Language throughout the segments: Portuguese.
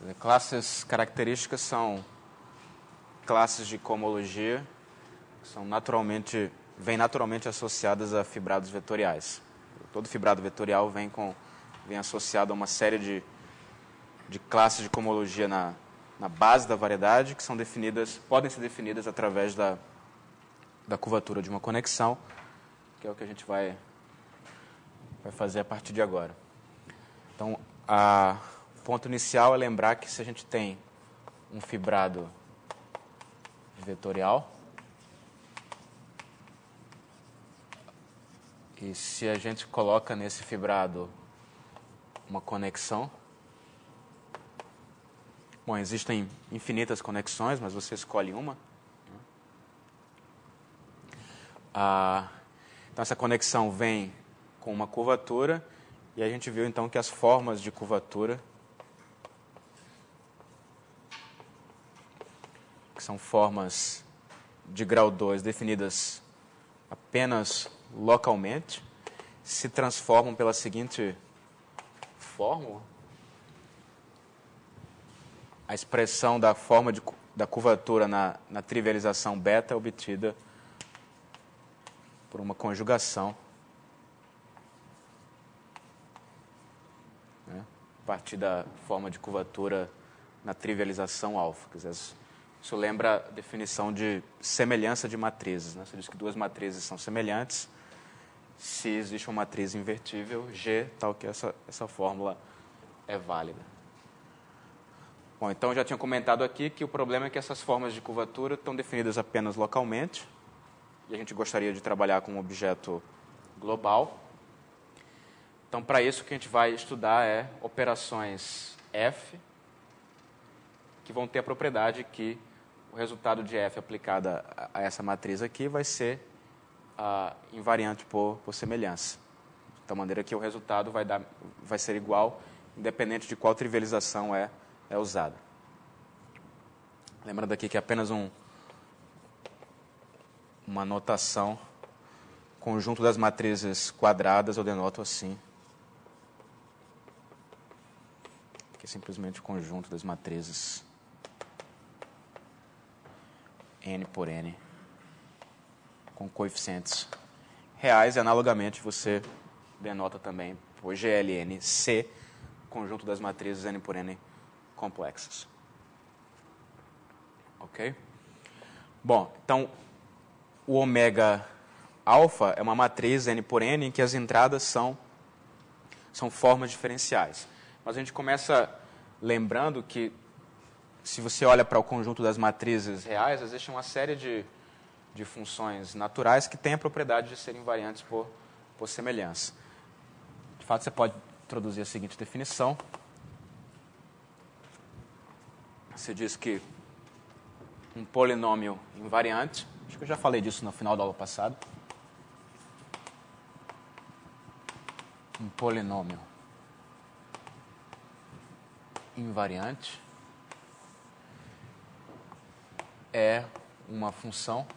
Classes características são classes de cohomologia que vêm naturalmente associadas a fibrados vetoriais. Todo fibrado vetorial vem associado a uma série de classes de cohomologia na base da variedade, que podem ser definidas através da curvatura de uma conexão, que é o que a gente vai fazer a partir de agora. Então, o ponto inicial é lembrar que se a gente tem um fibrado vetorial, e se a gente coloca nesse fibrado uma conexão, bom, existem infinitas conexões, mas você escolhe uma. Então, essa conexão vem com uma curvatura, e a gente viu, então, que as formas de curvatura, que são formas de grau 2 definidas apenas localmente, se transformam pela seguinte fórmula. A expressão da forma da curvatura na trivialização beta é obtida por uma conjugação, né, a partir da forma de curvatura na trivialização alfa. Quer dizer, isso lembra a definição de semelhança de matrizes, né? Você diz que duas matrizes são semelhantes se existe uma matriz invertível, G, tal que essa fórmula é válida. Bom, então eu já tinha comentado aqui que o problema é que essas formas de curvatura estão definidas apenas localmente, e a gente gostaria de trabalhar com um objeto global. Então, para isso, o que a gente vai estudar é operações F, que vão ter a propriedade que o resultado de F aplicada a essa matriz aqui vai ser invariante por semelhança. De tal maneira que o resultado vai ser igual, independente de qual trivialização é usada. Lembrando aqui que é apenas uma notação. Conjunto das matrizes quadradas eu denoto assim. Que é simplesmente o conjunto das matrizes n por n com coeficientes reais, e analogamente você denota também por GLN C, conjunto das matrizes n por n complexas. Ok? Bom, então o ômega alfa é uma matriz n por n em que as entradas são formas diferenciais. Mas a gente começa lembrando que, se você olha para o conjunto das matrizes reais, existe uma série de funções naturais que têm a propriedade de serem invariantes por semelhança. De fato, você pode introduzir a seguinte definição. Você diz que um polinômio invariante, acho que eu já falei disso no final da aula passada, um polinômio invariante é uma função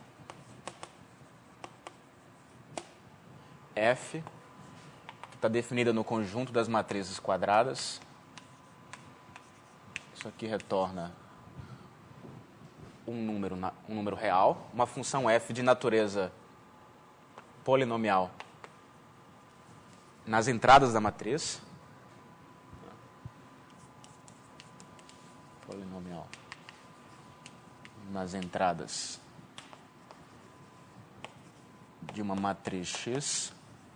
f que está definida no conjunto das matrizes quadradas. Isso aqui retorna um número real, uma função f de natureza polinomial nas entradas da matriz. Polinomial nas entradas de uma matriz X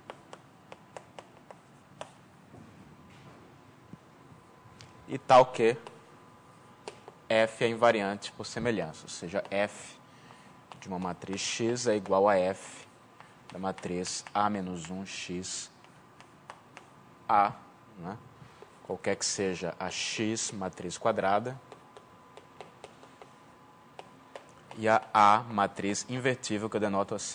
e tal que f é invariante por semelhança, ou seja, f de uma matriz X é igual a f da matriz A-1x A, né? Qualquer que seja a X matriz quadrada, e a A matriz invertível, que eu denoto assim.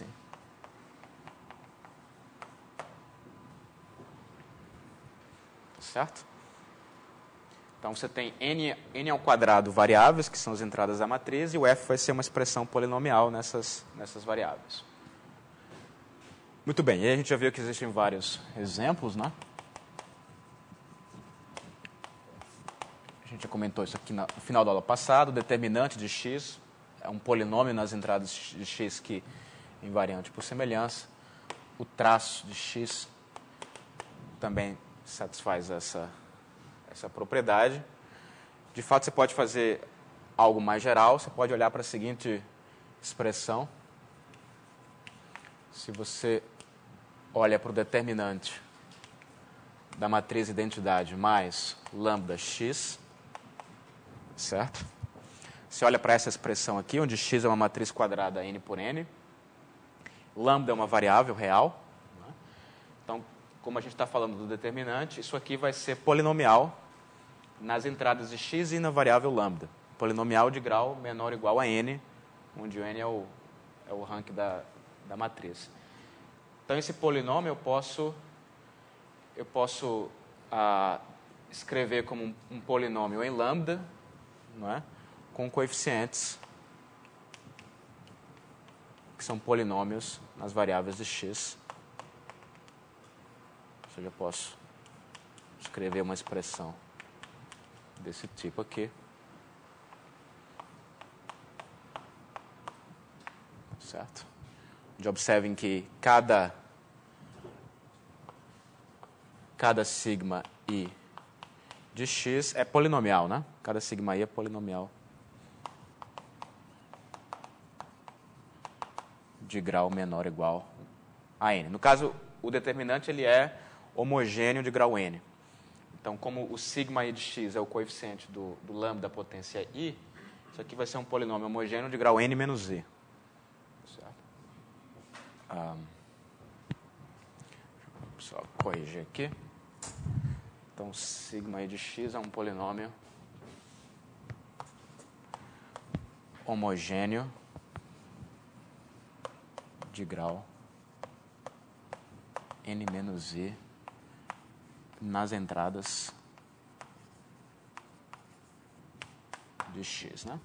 Certo? Então, você tem n ao quadrado variáveis, que são as entradas da matriz, e o f vai ser uma expressão polinomial nessas variáveis. Muito bem, e aí a gente já viu que existem vários exemplos, né? A gente já comentou isso aqui no final da aula passada, o determinante de x é um polinômio nas entradas de x que é invariante por semelhança. O traço de x também satisfaz essa propriedade. De fato, você pode fazer algo mais geral, você pode olhar para a seguinte expressão. Se você olha para o determinante da matriz identidade mais lambda x, certo? Você olha para essa expressão aqui, onde x é uma matriz quadrada n por n, lambda é uma variável real, né? Então, como a gente está falando do determinante, isso aqui vai ser polinomial nas entradas de x e na variável lambda. Polinomial de grau menor ou igual a n, onde o n é o rank da matriz. Então, esse polinômio eu posso escrever como um polinômio em lambda, não é? Com coeficientes que são polinômios nas variáveis de x. Ou seja, eu posso escrever uma expressão desse tipo aqui. Certo? Onde observem que cada sigma i de x é polinomial, né? Cada sigma i é polinomial de grau menor ou igual a n. No caso, o determinante ele é homogêneo de grau n. Então, como o sigma i de x é o coeficiente do lambda da potência i, isso aqui vai ser um polinômio homogêneo de grau n menos i. Certo? Só corrigir aqui. Então, sigma i de x é um polinômio homogêneo de grau n menos i nas entradas de x, né?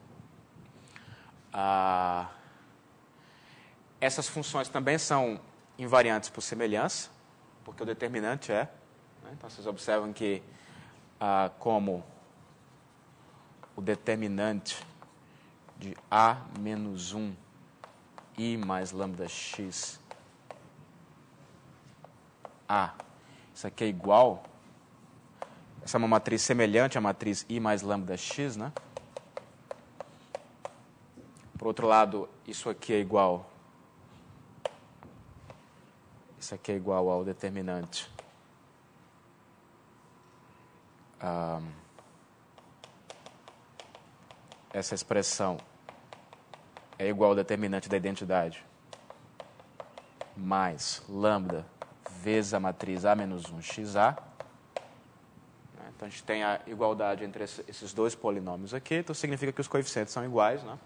Essas funções também são invariantes por semelhança, porque o determinante é. Né? Então, vocês observam que, como o determinante de a menos 1 i mais lambda x a, isso aqui é igual, essa é uma matriz semelhante à matriz i mais lambda x, né? Por outro lado, isso aqui é igual ao determinante essa expressão é igual ao determinante da identidade mais lambda vezes a matriz a menos 1 xa. Então, a gente tem a igualdade entre esses dois polinômios aqui, então significa que os coeficientes são iguais, né?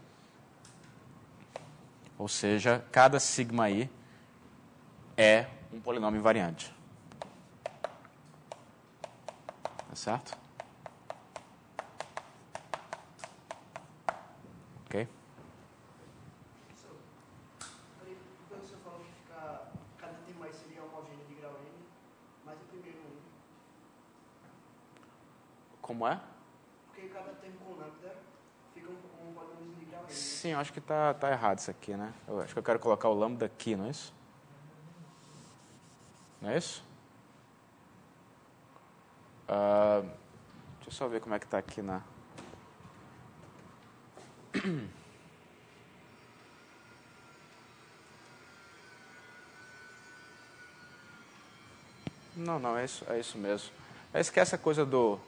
Ou seja, cada sigma i é um polinômio invariante. Tá certo? Ok? Quando você falou que cada termo aí seria homogêneo de grau n, mas o primeiro 1. Como é? Porque cada termo com lambda fica um polinômio de grau n. Sim, eu acho que tá errado isso aqui, né? Eu acho que eu quero colocar o lambda aqui, não é isso? Não é isso? Deixa eu só ver como é que está aqui na... Não, é isso mesmo. Esquece a coisa do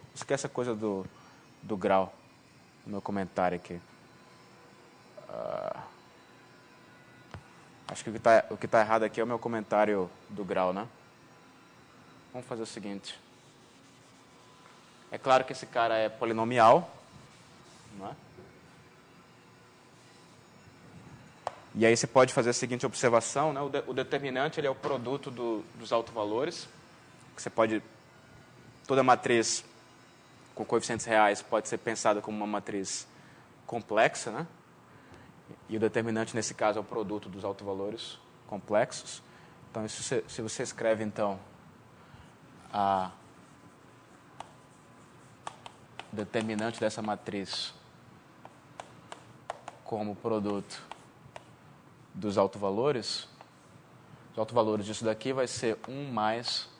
grau no meu comentário aqui. Acho que o que está errado aqui é o meu comentário do grau, né? Vamos fazer o seguinte. É claro que esse cara é polinomial, não é? E aí você pode fazer a seguinte observação, né? O determinante ele é o produto dos autovalores. Que você pode... Toda matriz com coeficientes reais pode ser pensada como uma matriz complexa, né? E o determinante, nesse caso, é o produto dos autovalores complexos. Então, isso, se você escreve, então, determinante dessa matriz como produto dos autovalores, os autovalores disso daqui vai ser 1 mais...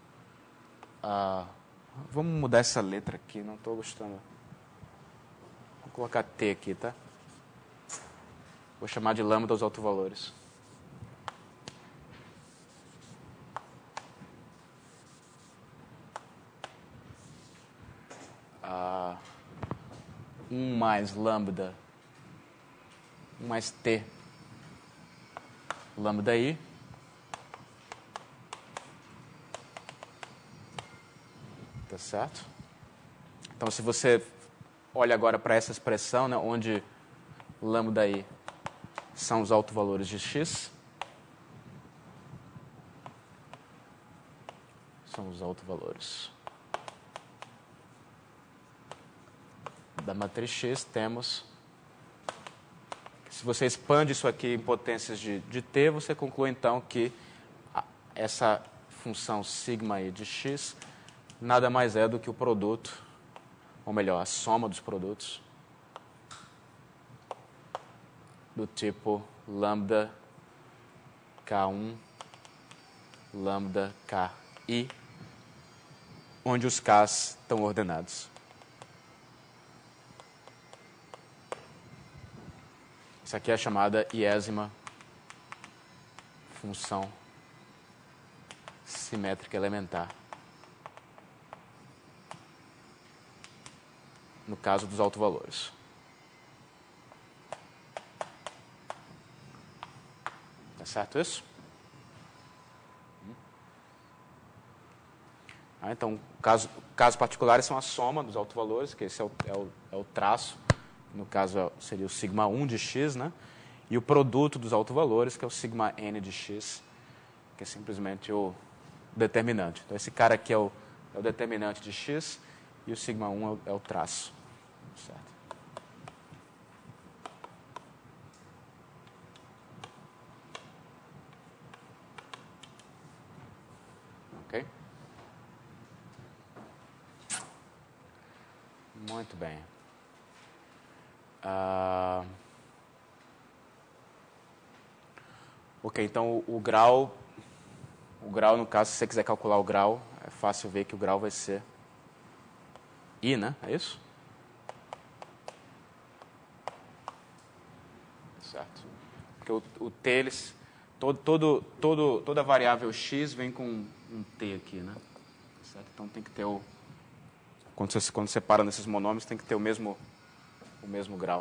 vamos mudar essa letra aqui, não estou gostando. Vou colocar T aqui, tá? Vou chamar de lambda os autovalores. Um mais lambda, 1 mais T, lambda I, tá certo? Então, se você olha agora para essa expressão, né, onde lambda I são os autovalores de x, são os autovalores da matriz X, temos... Se você expande isso aqui em potências de t, você conclui então que essa função sigma i de x nada mais é do que o produto, ou melhor, a soma dos produtos do tipo lambda K1, lambda Ki, onde os Ks estão ordenados. Isso aqui é a chamada iésima função simétrica elementar. No caso dos autovalores. Tá certo isso? Então, casos particulares são a soma dos autovalores, que esse é o traço. No caso, seria o sigma 1 de x, né? E o produto dos autovalores, que é o sigma n de x, que é simplesmente o determinante. Então, esse cara aqui é o determinante de x e o sigma 1 é o traço. Certo? Ok? Muito bem. Ok, então o grau, no caso, se você quiser calcular o grau, é fácil ver que o grau vai ser I, né? É isso? Certo. Porque o T, toda variável x vem com um T aqui, né? Certo? Então tem que ter o... Quando você separa nesses monômios, tem que ter o mesmo grau.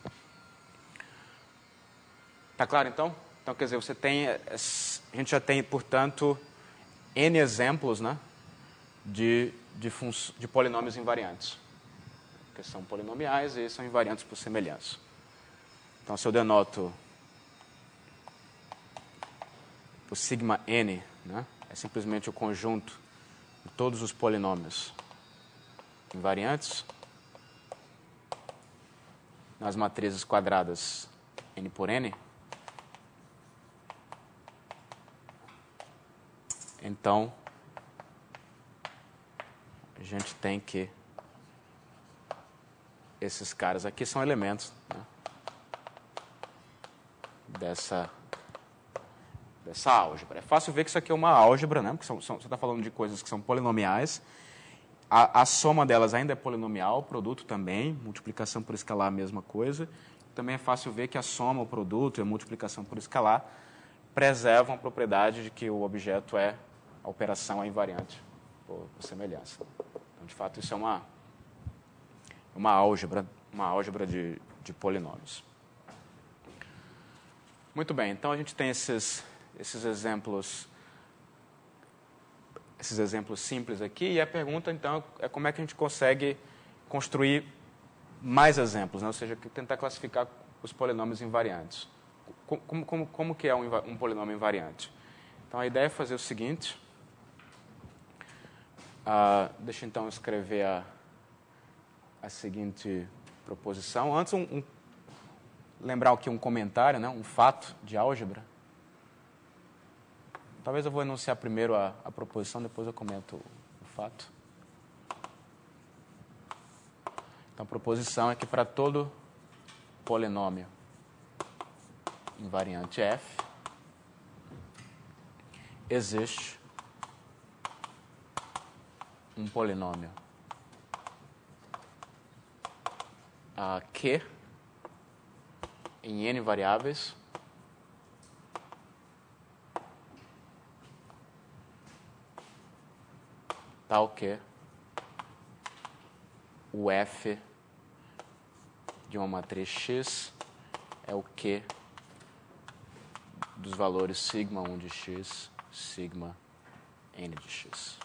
Tá claro, então? Então, quer dizer, a gente já tem, portanto, N exemplos, né, de polinômios invariantes. Que são polinomiais e são invariantes por semelhança. Então, se eu denoto o sigma n, né, é simplesmente o conjunto de todos os polinômios invariantes nas matrizes quadradas n por n, então a gente tem que esses caras aqui são elementos, né, dessa álgebra. É fácil ver que isso aqui é uma álgebra, né, porque você está falando de coisas que são polinomiais. A soma delas ainda é polinomial, o produto também, multiplicação por escalar a mesma coisa. Também é fácil ver que a soma, o produto e a multiplicação por escalar preservam a propriedade de que o objeto a operação é invariante por semelhança. Então, de fato, isso é uma álgebra de polinômios. Muito bem, então a gente tem esses exemplos simples aqui, e a pergunta, então, é como é que a gente consegue construir mais exemplos, né? Ou seja, tentar classificar os polinômios invariantes. Como que é um polinômio invariante? Então, a ideia é fazer o seguinte. Deixa, então, eu escrever a seguinte proposição. Antes, lembrar aqui um comentário, né? Um fato de álgebra. Talvez eu vou enunciar primeiro a proposição, depois eu comento o fato. Então, a proposição é que para todo polinômio invariante f, existe um polinômio Q em n variáveis tal que o f de uma matriz X é o Q dos valores sigma 1 de X, sigma n de X.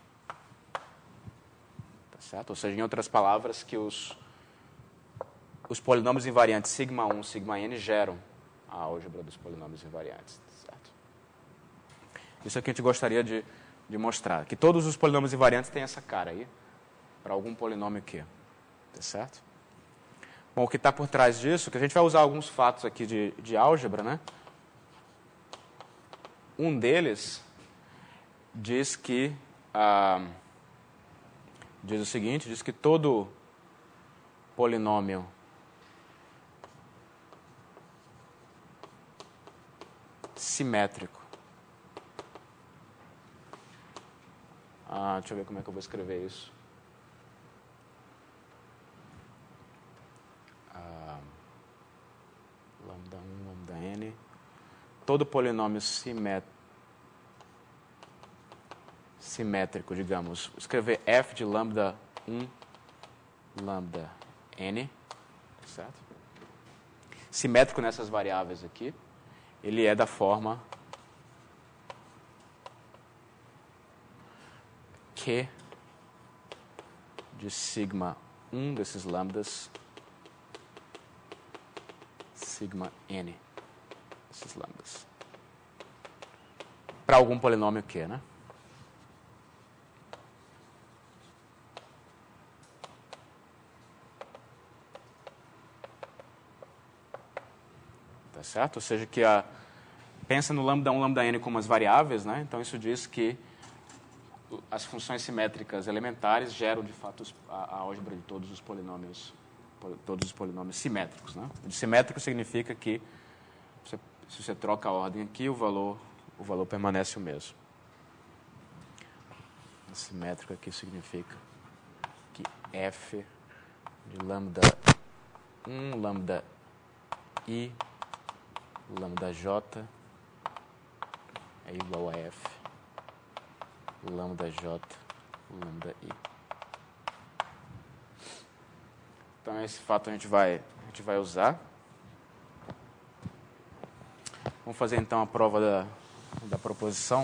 Tá certo? Ou seja, em outras palavras, que os polinômios invariantes sigma 1, sigma n geram a álgebra dos polinômios invariantes. Tá certo? Isso é o que a gente gostaria de mostrar. Que todos os polinômios invariantes têm essa cara aí, para algum polinômio Q. Tá certo? Bom, o que está por trás disso, que a gente vai usar alguns fatos aqui de álgebra, né? Um deles diz que diz o seguinte, diz que todo polinômio simétrico. Deixa eu ver como é que eu vou escrever isso. Lambda 1, lambda n. Todo polinômio simétrico, digamos. Escrever f de lambda 1, lambda n. Certo? Simétrico nessas variáveis aqui. Ele é da forma Q de sigma 1 desses lambdas, sigma n desses lambdas. Para algum polinômio Q, né? Tá certo? Ou seja, que pensa no lambda 1, lambda n como as variáveis, né? Então isso diz que as funções simétricas elementares geram, de fato, a álgebra de todos os polinômios simétricos, né? De simétrico significa que, se você troca a ordem aqui, o valor permanece o mesmo. Simétrico aqui significa que f de lambda 1, lambda i, lambda j é igual a f lambda j, lambda i. Então, esse fato a gente vai usar. Vamos fazer, então, a prova da proposição.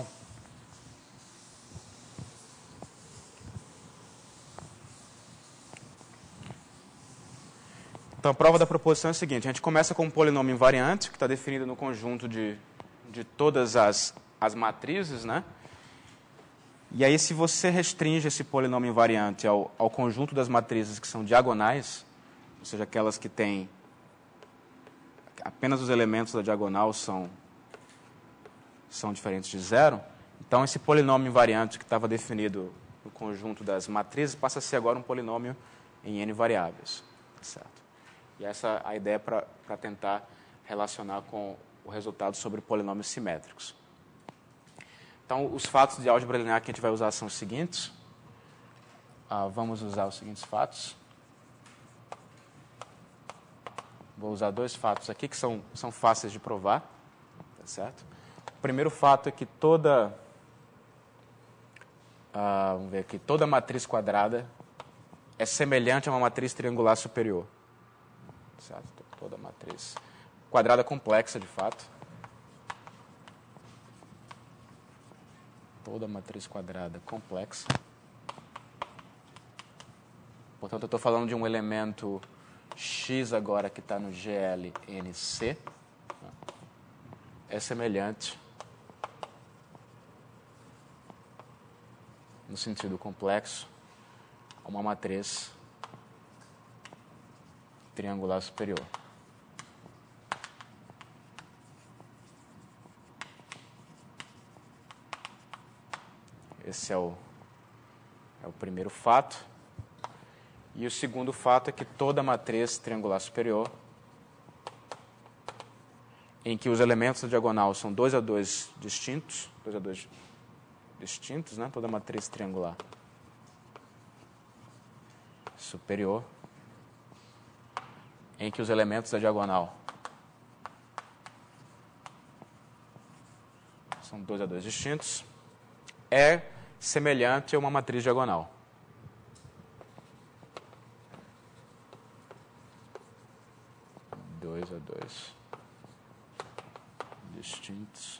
Então, a prova da proposição é a seguinte. A gente começa com um polinômio invariante, que está definido no conjunto de todas as matrizes, né? E aí, se você restringe esse polinômio invariante ao conjunto das matrizes que são diagonais, ou seja, aquelas que têm apenas os elementos da diagonal são diferentes de zero, então esse polinômio invariante que estava definido no conjunto das matrizes passa a ser agora um polinômio em n variáveis. Certo? E essa é a ideia para tentar relacionar com o resultado sobre polinômios simétricos. Então, os fatos de álgebra linear que a gente vai usar são os seguintes. Vamos usar os seguintes fatos. Vou usar dois fatos aqui que são fáceis de provar. Tá certo? O primeiro fato é que toda matriz quadrada é semelhante a uma matriz triangular superior. Certo? Toda matriz quadrada complexa, de fato. Toda matriz quadrada complexa. Portanto, eu estou falando de um elemento X agora que está no GLNC. É semelhante, no sentido complexo, a uma matriz triangular superior. Esse é o primeiro fato. E o segundo fato é que toda matriz triangular superior, em que os elementos da diagonal são 2 a 2 distintos, né? Toda matriz triangular superior, em que os elementos da diagonal são 2 a 2 distintos, é semelhante a uma matriz diagonal. Dois a dois distintos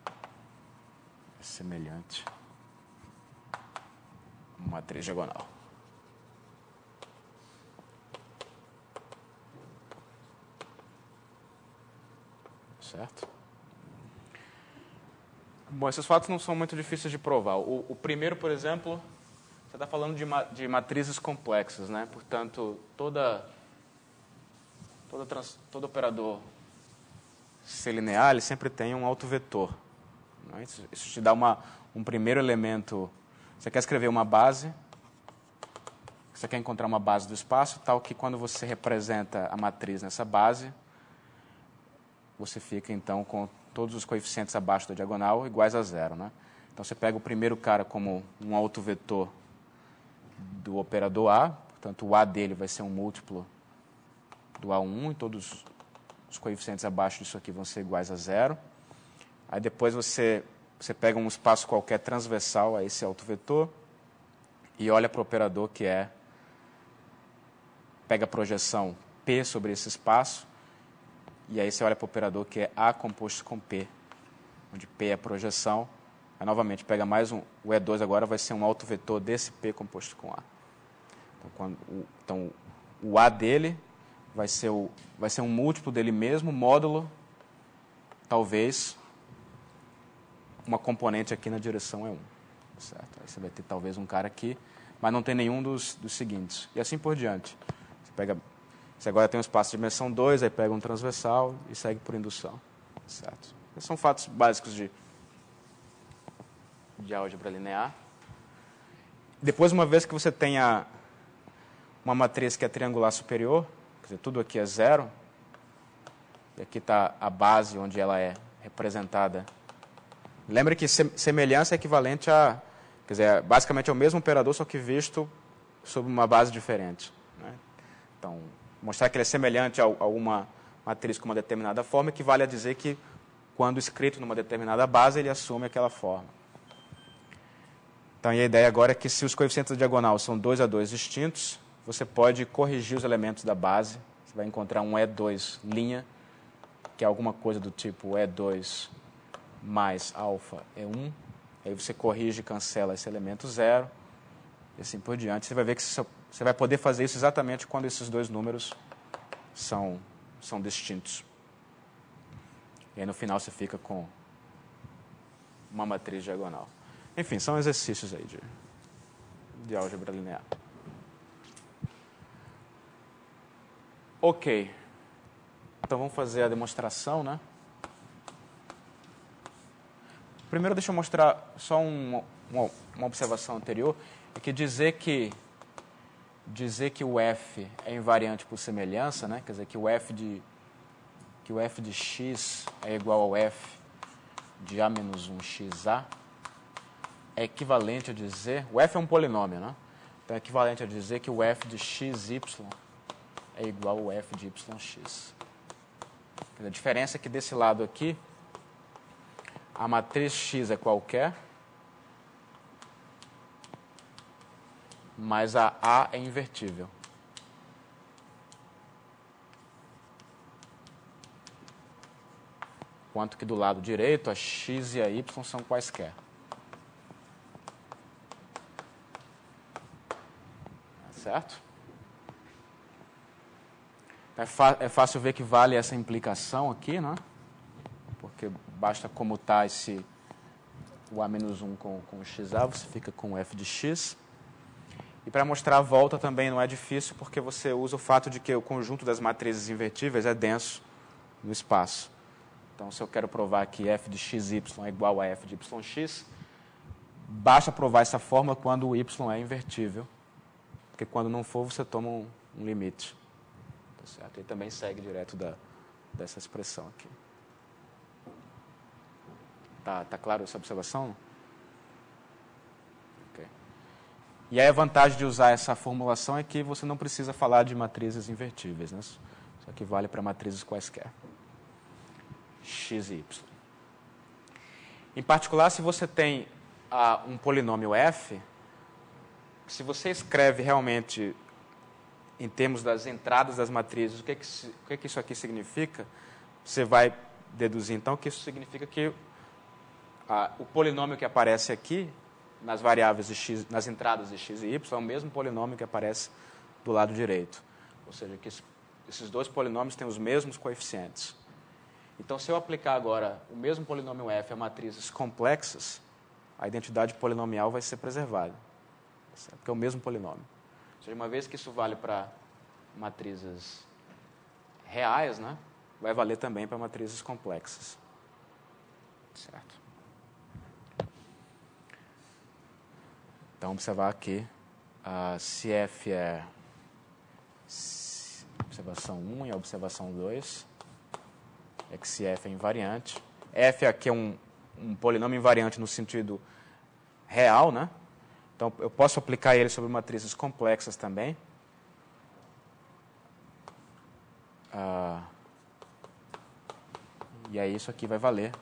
é semelhante a uma matriz diagonal. Certo? Bom, esses fatos não são muito difíceis de provar. O primeiro, por exemplo, você está falando de matrizes complexas, né? Portanto, todo operador C linear, ele sempre tem um autovetor. Né? Isso te dá um primeiro elemento. Você quer escrever uma base, você quer encontrar uma base do espaço, tal que quando você representa a matriz nessa base, você fica, então, com todos os coeficientes abaixo da diagonal iguais a zero. Né? Então, você pega o primeiro cara como um autovetor do operador A, portanto, o A dele vai ser um múltiplo do A1, e todos os coeficientes abaixo disso aqui vão ser iguais a zero. Aí, depois, você pega um espaço qualquer transversal a esse autovetor e olha para o operador que pega a projeção P sobre esse espaço. E aí você olha para o operador que é A composto com P, onde P é a projeção. Aí, novamente, pega mais o E2 agora vai ser um autovetor desse P composto com A. Então, o A dele vai ser um múltiplo dele mesmo, módulo, talvez, uma componente aqui na direção é 1. Certo? Aí você vai ter talvez um cara aqui, mas não tem nenhum dos seguintes. E assim por diante. Você agora tem um espaço de dimensão 2, aí pega um transversal e segue por indução. Certo? Esses são fatos básicos de álgebra linear. Depois, uma vez que você tenha uma matriz que é triangular superior, quer dizer, tudo aqui é zero, e aqui está a base onde ela é representada. Lembre que semelhança é equivalente a, quer dizer, basicamente é o mesmo operador, só que visto sob uma base diferente. Né? Então, mostrar que ele é semelhante a uma matriz com uma determinada forma equivale a dizer que, quando escrito numa determinada base, ele assume aquela forma. Então, e a ideia agora é que, se os coeficientes da diagonal são 2 a 2 distintos, você pode corrigir os elementos da base. Você vai encontrar um E2 linha, que é alguma coisa do tipo E2 mais alfa é 1. Aí você corrige e cancela esse elemento 0. E assim por diante. Você vai ver que você vai poder fazer isso exatamente quando esses dois números são distintos. E aí, no final, você fica com uma matriz diagonal. Enfim, são exercícios aí de álgebra linear. Ok. Então, vamos fazer a demonstração, né? Primeiro, deixa eu mostrar só uma observação anterior. É que dizer que o f é invariante por semelhança, né? Quer dizer, que o f de x é igual ao f de a menos 1xa, é equivalente a dizer... O f é um polinômio, né? Então, é equivalente a dizer que o f de xy é igual ao f de yx. A diferença é que, desse lado aqui, a matriz x é qualquer, mas a A é invertível. Enquanto que do lado direito, a x e a y são quaisquer. Certo? É fácil ver que vale essa implicação aqui, né? Porque basta comutar o A-1 com o xa, você fica com o f de x. E para mostrar a volta também não é difícil, porque você usa o fato de que o conjunto das matrizes invertíveis é denso no espaço. Então, se eu quero provar que f de xy é igual a f de yx, basta provar essa fórmula quando o y é invertível. porque quando não for, você toma um limite. Tá certo? E também segue direto dessa expressão aqui. Tá claro essa observação? Okay. E aí a vantagem de usar essa formulação é que você não precisa falar de matrizes invertíveis, né? Isso aqui vale para matrizes quaisquer. X e Y. Em particular, se você tem um polinômio f, se você escreve realmente em termos das entradas das matrizes, o que isso aqui significa, você vai deduzir então que isso significa que o polinômio que aparece aqui nas variáveis de x, nas entradas de x e y é o mesmo polinômio que aparece do lado direito. Ou seja, que esses dois polinômios têm os mesmos coeficientes. Então, se eu aplicar agora o mesmo polinômio f a matrizes complexas, a identidade polinomial vai ser preservada, certo? Porque é o mesmo polinômio. Ou seja, uma vez que isso vale para matrizes reais, né, vai valer também para matrizes complexas. Certo? Então, observar aqui, se f é observação 1 e a observação 2, é que se f é invariante. F aqui é um polinômio invariante no sentido real, né? Então, eu posso aplicar ele sobre matrizes complexas também. E aí isso aqui vai valer.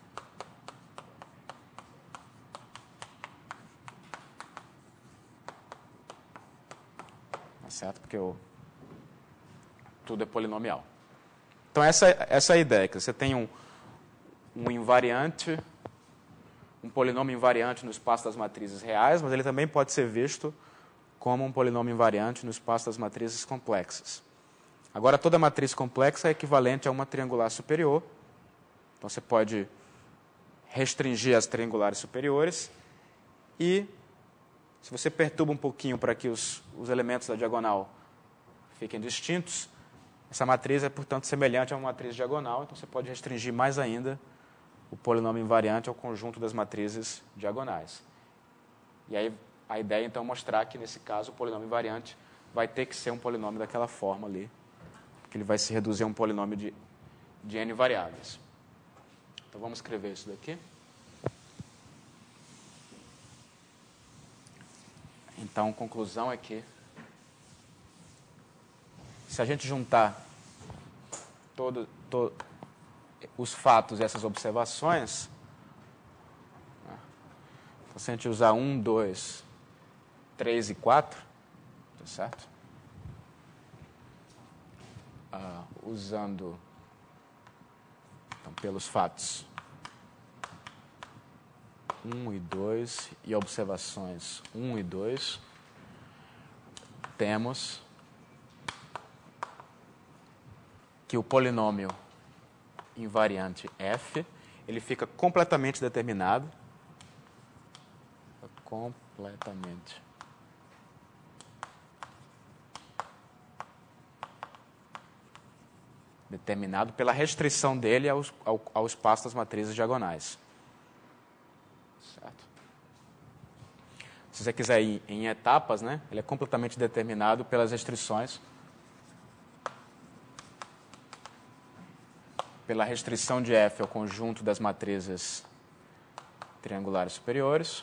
Tá certo? Porque tudo é polinomial. Então, essa é a ideia, que você tem um invariante, um polinômio invariante no espaço das matrizes reais, mas ele também pode ser visto como um polinômio invariante no espaço das matrizes complexas. Agora, toda matriz complexa é equivalente a uma triangular superior. Então, você pode restringir as triangulares superiores e, se você perturba um pouquinho para que os elementos da diagonal fiquem distintos, essa matriz é, portanto, semelhante a uma matriz diagonal, então você pode restringir mais ainda o polinômio invariante ao conjunto das matrizes diagonais. E aí a ideia, então, é mostrar que, nesse caso, o polinômio invariante vai ter que ser um polinômio daquela forma ali, que ele vai se reduzir a um polinômio de n variáveis. Então, vamos escrever isso daqui. Então, a conclusão é que, se a gente juntar os fatos e essas observações, então, se a gente usar 1, 2, 3 e 4, tá certo? Usando, então, pelos fatos 1 e 2 e observações 1 e 2, temos que o polinômio invariante f, ele fica completamente determinado, pela restrição dele ao espaço das matrizes diagonais. Certo? Se você quiser ir em etapas, né, ele é completamente determinado pelas restrições, pela restrição de f ao conjunto das matrizes triangulares superiores,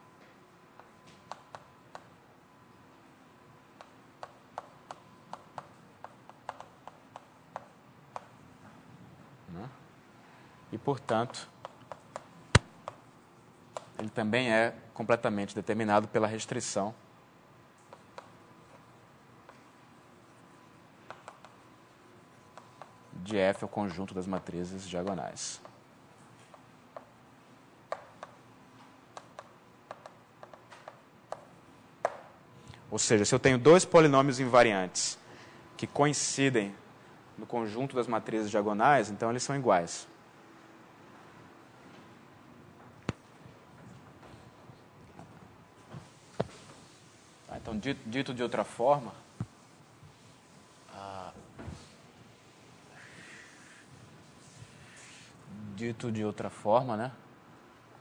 né? E, portanto, ele também é completamente determinado pela restrição de f ao conjunto das matrizes diagonais. Ou seja, se eu tenho dois polinômios invariantes que coincidem no conjunto das matrizes diagonais, então eles são iguais. Então, dito de outra forma, né?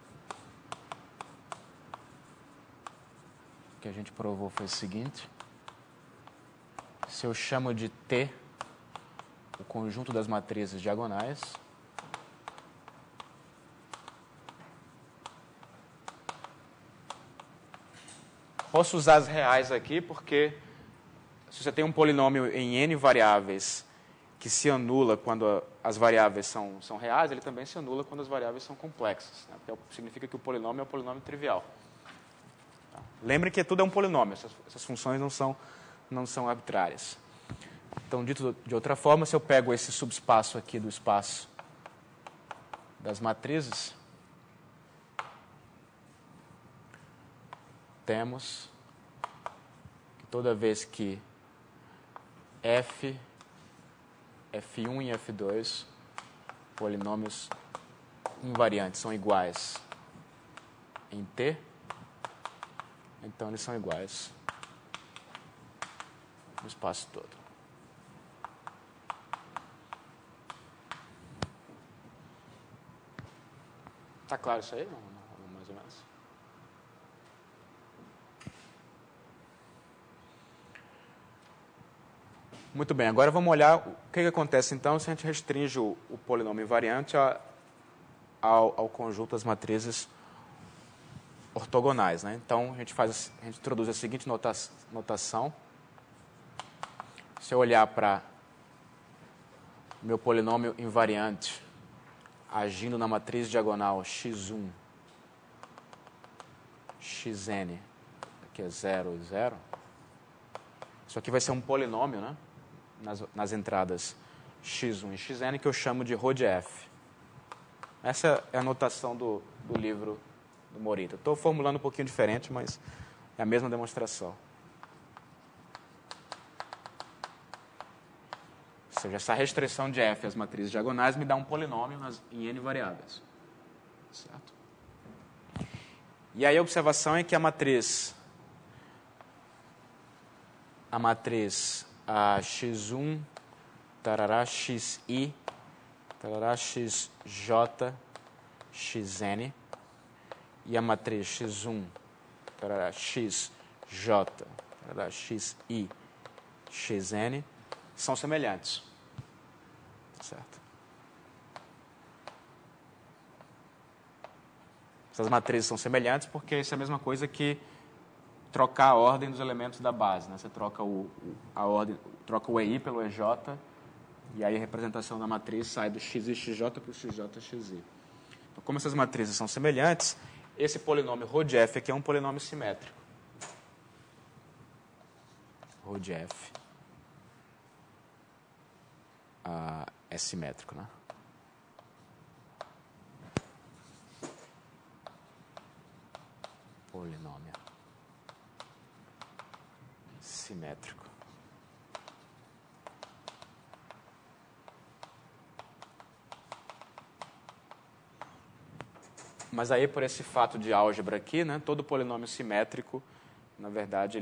O que a gente provou foi o seguinte. se eu chamo de T o conjunto das matrizes diagonais, posso usar as reais aqui porque se você tem um polinômio em n variáveis que se anula quando as variáveis são reais, ele também se anula quando as variáveis são complexas, né? Porque significa que o polinômio é um polinômio trivial. Tá? Lembre que tudo é um polinômio, essas funções não são arbitrárias. Então, dito de outra forma, se eu pego esse subespaço aqui do espaço das matrizes, temos que toda vez que F, F1 e F2, polinômios invariantes, são iguais em T, então eles são iguais no espaço todo. Está claro isso aí? Não, mais ou menos. Muito bem, agora vamos olhar o que acontece então se a gente restringe o polinômio invariante ao conjunto das matrizes ortogonais, né? Então, a gente introduz a seguinte notação. Se eu olhar para o meu polinômio invariante agindo na matriz diagonal x1, xn, aqui é 0 e 0, isso aqui vai ser um polinômio, né? Nas entradas x1 e xn, que eu chamo de Rho de f. Essa é a notação do livro do Morita. Estou formulando um pouquinho diferente, mas é a mesma demonstração. Ou seja, essa restrição de f às matrizes diagonais me dá um polinômio em n variáveis. Certo? E aí a observação é que a matriz x1, tarará, xi, tarará, xj, xn, e a matriz x1, tarará, xj, tarará, xi, xn, são semelhantes. Certo? Essas matrizes são semelhantes porque isso é a mesma coisa que trocar a ordem dos elementos da base, né? Você troca a ordem, troca o EI pelo EJ, e aí a representação da matriz sai do XIXJ para o XJXI. Então, como essas matrizes são semelhantes, esse polinômio Rho de f aqui é um polinômio simétrico. Rho de f é simétrico, né? Polinômio simétrico. Mas aí, por esse fato de álgebra aqui, né, todo polinômio simétrico, na verdade,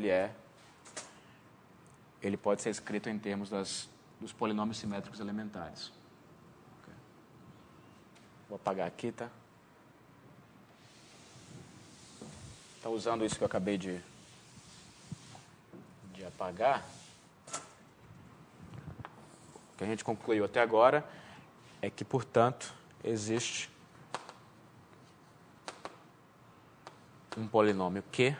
ele pode ser escrito em termos dos polinômios simétricos elementares. Okay. Vou apagar aqui, tá? Está usando isso que eu acabei de apagar. O que a gente concluiu até agora é que, portanto, existe um polinômio Q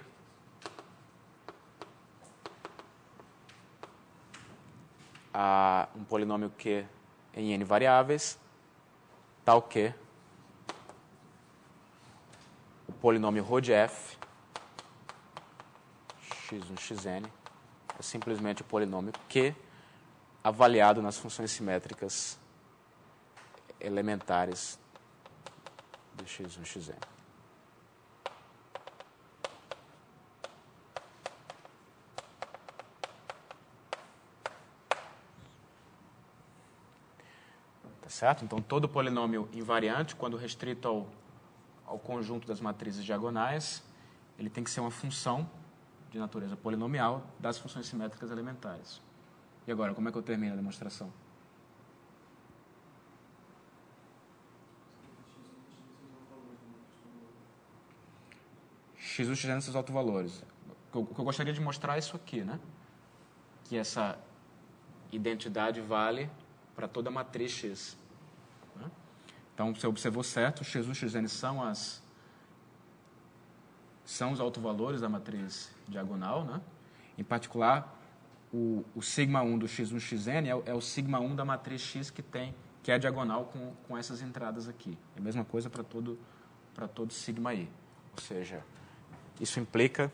um polinômio Q em n variáveis, tal que o polinômio Rho de f, x1, xn, é simplesmente o polinômio Q avaliado nas funções simétricas elementares de x1, xn. Certo? Então, todo polinômio invariante, quando restrito ao conjunto das matrizes diagonais, ele tem que ser uma função de natureza polinomial das funções simétricas elementares. E agora, como é que eu termino a demonstração? X1 e X são seus autovalores. O que eu gostaria de mostrar é isso aqui, né? Que essa identidade vale para toda a matriz X. Né? Então, você observou certo, x1 e xn são os autovalores da matriz diagonal. Né? Em particular, o σ1 do x1 xn é o σ1 da matriz X que é diagonal com essas entradas aqui. É a mesma coisa para todo σi. Ou seja, isso implica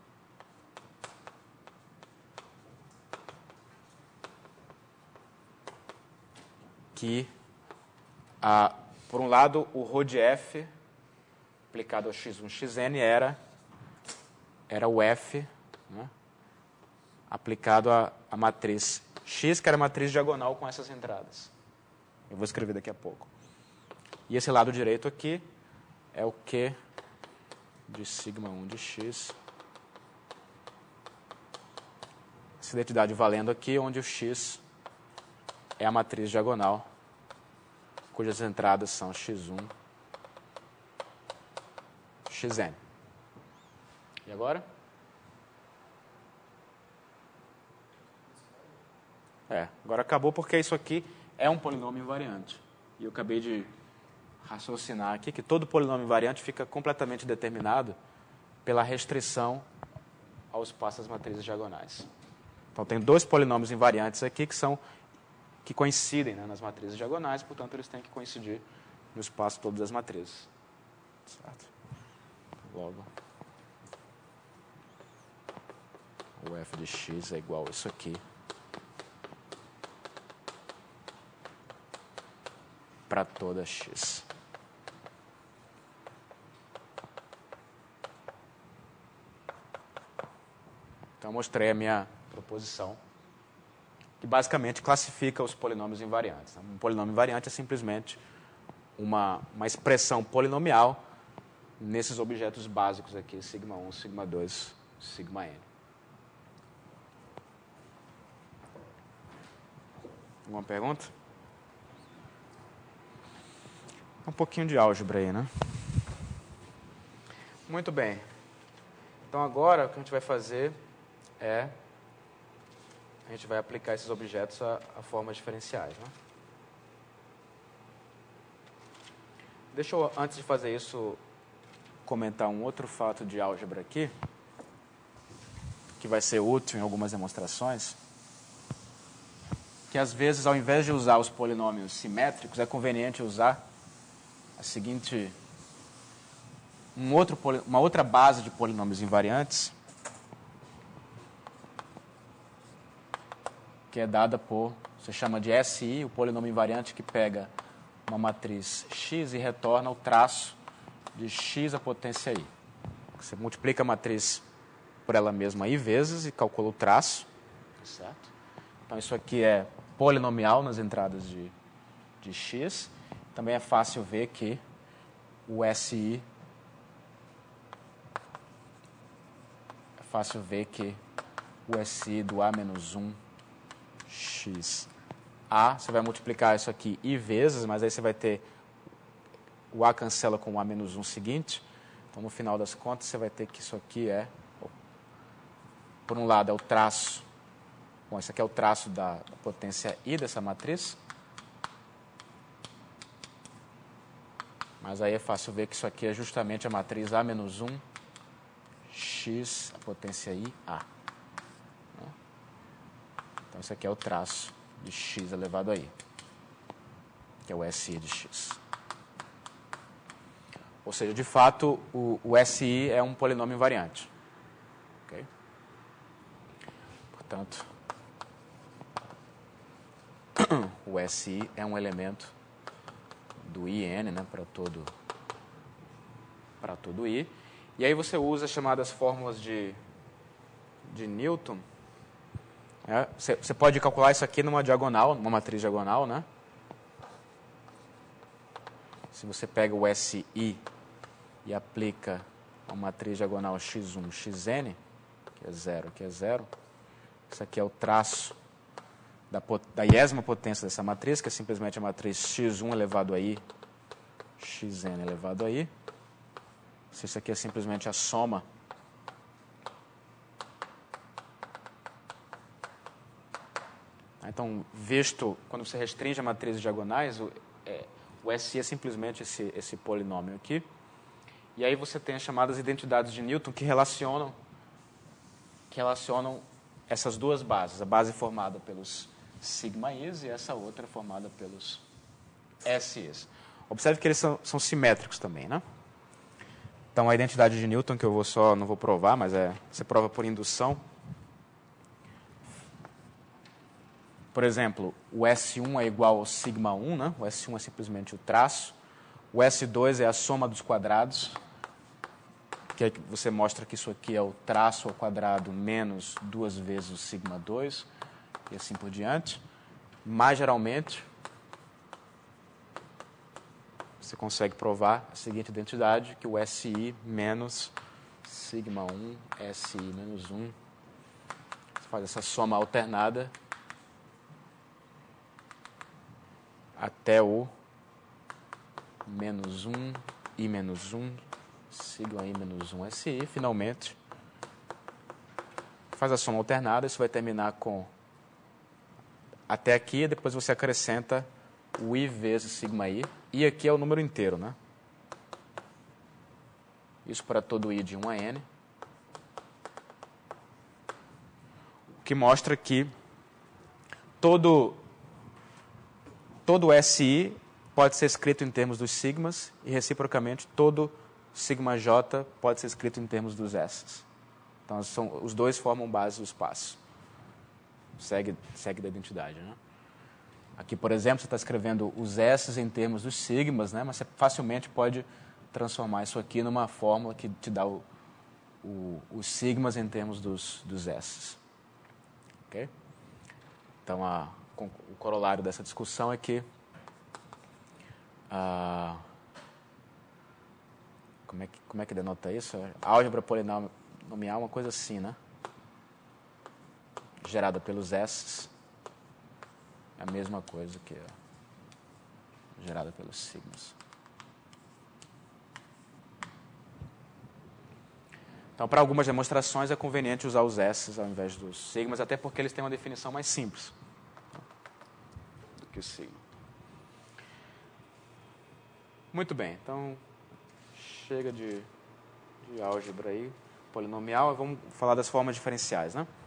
que, por um lado, o ρ de f aplicado ao x1 xn era o f, né, aplicado à matriz X, que era a matriz diagonal com essas entradas. Eu vou escrever daqui a pouco. E esse lado direito aqui é o Q de σ1 de x. Essa identidade valendo aqui, onde o x é a matriz diagonal, cujas entradas são x1, xn. E agora? Agora acabou porque isso aqui é um polinômio invariante. E eu acabei de raciocinar aqui que todo polinômio invariante fica completamente determinado pela restrição ao espaço das matrizes diagonais. Então, tem dois polinômios invariantes aqui que coincidem, né, nas matrizes diagonais, portanto, eles têm que coincidir no espaço todo das matrizes. Certo? Logo, o f de x é igual a isso aqui para toda x. Então, eu mostrei a minha proposição, que basicamente classifica os polinômios invariantes. Um polinômio invariante é simplesmente uma expressão polinomial nesses objetos básicos aqui, σ1, σ2, σn. Alguma pergunta? Um pouquinho de álgebra aí, né? Muito bem. Então, agora, o que a gente vai fazer é a gente vai aplicar esses objetos a formas diferenciais. Né? Deixa eu, antes de fazer isso, comentar um outro fato de álgebra aqui, que vai ser útil em algumas demonstrações, que às vezes, ao invés de usar os polinômios simétricos, é conveniente usar a seguinte, uma outra base de polinômios invariantes, que é dada por, você chama de SI, o polinômio invariante que pega uma matriz X e retorna o traço de X à potência I. Você multiplica a matriz por ela mesma I vezes e calcula o traço. Certo? Então, isso aqui é polinomial nas entradas de X. Também é fácil ver que o SI o SI do A menos 1 x A, você vai multiplicar isso aqui I vezes, mas aí você vai ter o A cancela com o A menos 1 seguinte. Então, no final das contas, você vai ter que isso aqui por um lado, é o traço. Bom, esse aqui é o traço da potência I dessa matriz. Mas aí é fácil ver que isso aqui é justamente a matriz A menos 1 x, a potência I, A. Então, esse aqui é o traço de x elevado a I, que é o SI de x. Ou seja, de fato, o SI é um polinômio invariante. Okay? Portanto, o SI é um elemento do IN, né, para todo I. E aí você usa as chamadas fórmulas de Newton. Você pode calcular isso aqui numa diagonal, numa matriz diagonal, né? Se você pega o SI e aplica uma matriz diagonal x1, xn, que é 0, que é 0, isso aqui é o traço da iésima potência dessa matriz, que é simplesmente a matriz x1 elevado a I, xn elevado a I. Isso aqui é simplesmente a soma Então, quando você restringe a matriz diagonais, o SI é simplesmente esse polinômio aqui. E aí você tem as chamadas identidades de Newton que relacionam essas duas bases. A base formada pelos sigma i's e essa outra formada pelos SI's. Observe que eles são simétricos também, né? Então, a identidade de Newton, que não vou provar, mas você prova por indução. Por exemplo, o S1 é igual ao sigma 1, né? O S1 é simplesmente o traço. O S2 é a soma dos quadrados, que você mostra que isso aqui é o traço ao quadrado menos 2 vezes o sigma 2, e assim por diante. Mais geralmente, você consegue provar a seguinte identidade, que o SI menos sigma 1, SI menos 1, você faz essa soma alternada até o menos 1, I menos 1, sigma I menos 1, SI, finalmente, faz a soma alternada, isso vai terminar com até aqui, e depois você acrescenta o I vezes sigma I, I aqui é o número inteiro, né? Isso para todo I de 1 a N, o que mostra que todo SI pode ser escrito em termos dos sigmas e, reciprocamente, todo sigma j pode ser escrito em termos dos s. Então, os dois formam base do espaço. Segue da identidade, né? Aqui, por exemplo, você está escrevendo os s em termos dos sigmas, né? Mas você facilmente pode transformar isso aqui numa fórmula que te dá os sigmas em termos dos s. Ok? Então, o corolário dessa discussão é que como é que denota isso? Álgebra polinomial, uma coisa assim, né? Gerada pelos S é a mesma coisa que gerada pelos sigmas. Então, para algumas demonstrações é conveniente usar os S ao invés dos sigmas, até porque eles têm uma definição mais simples do que o sigma. Muito bem, então chega de álgebra aí, polinomial, vamos falar das formas diferenciais, né?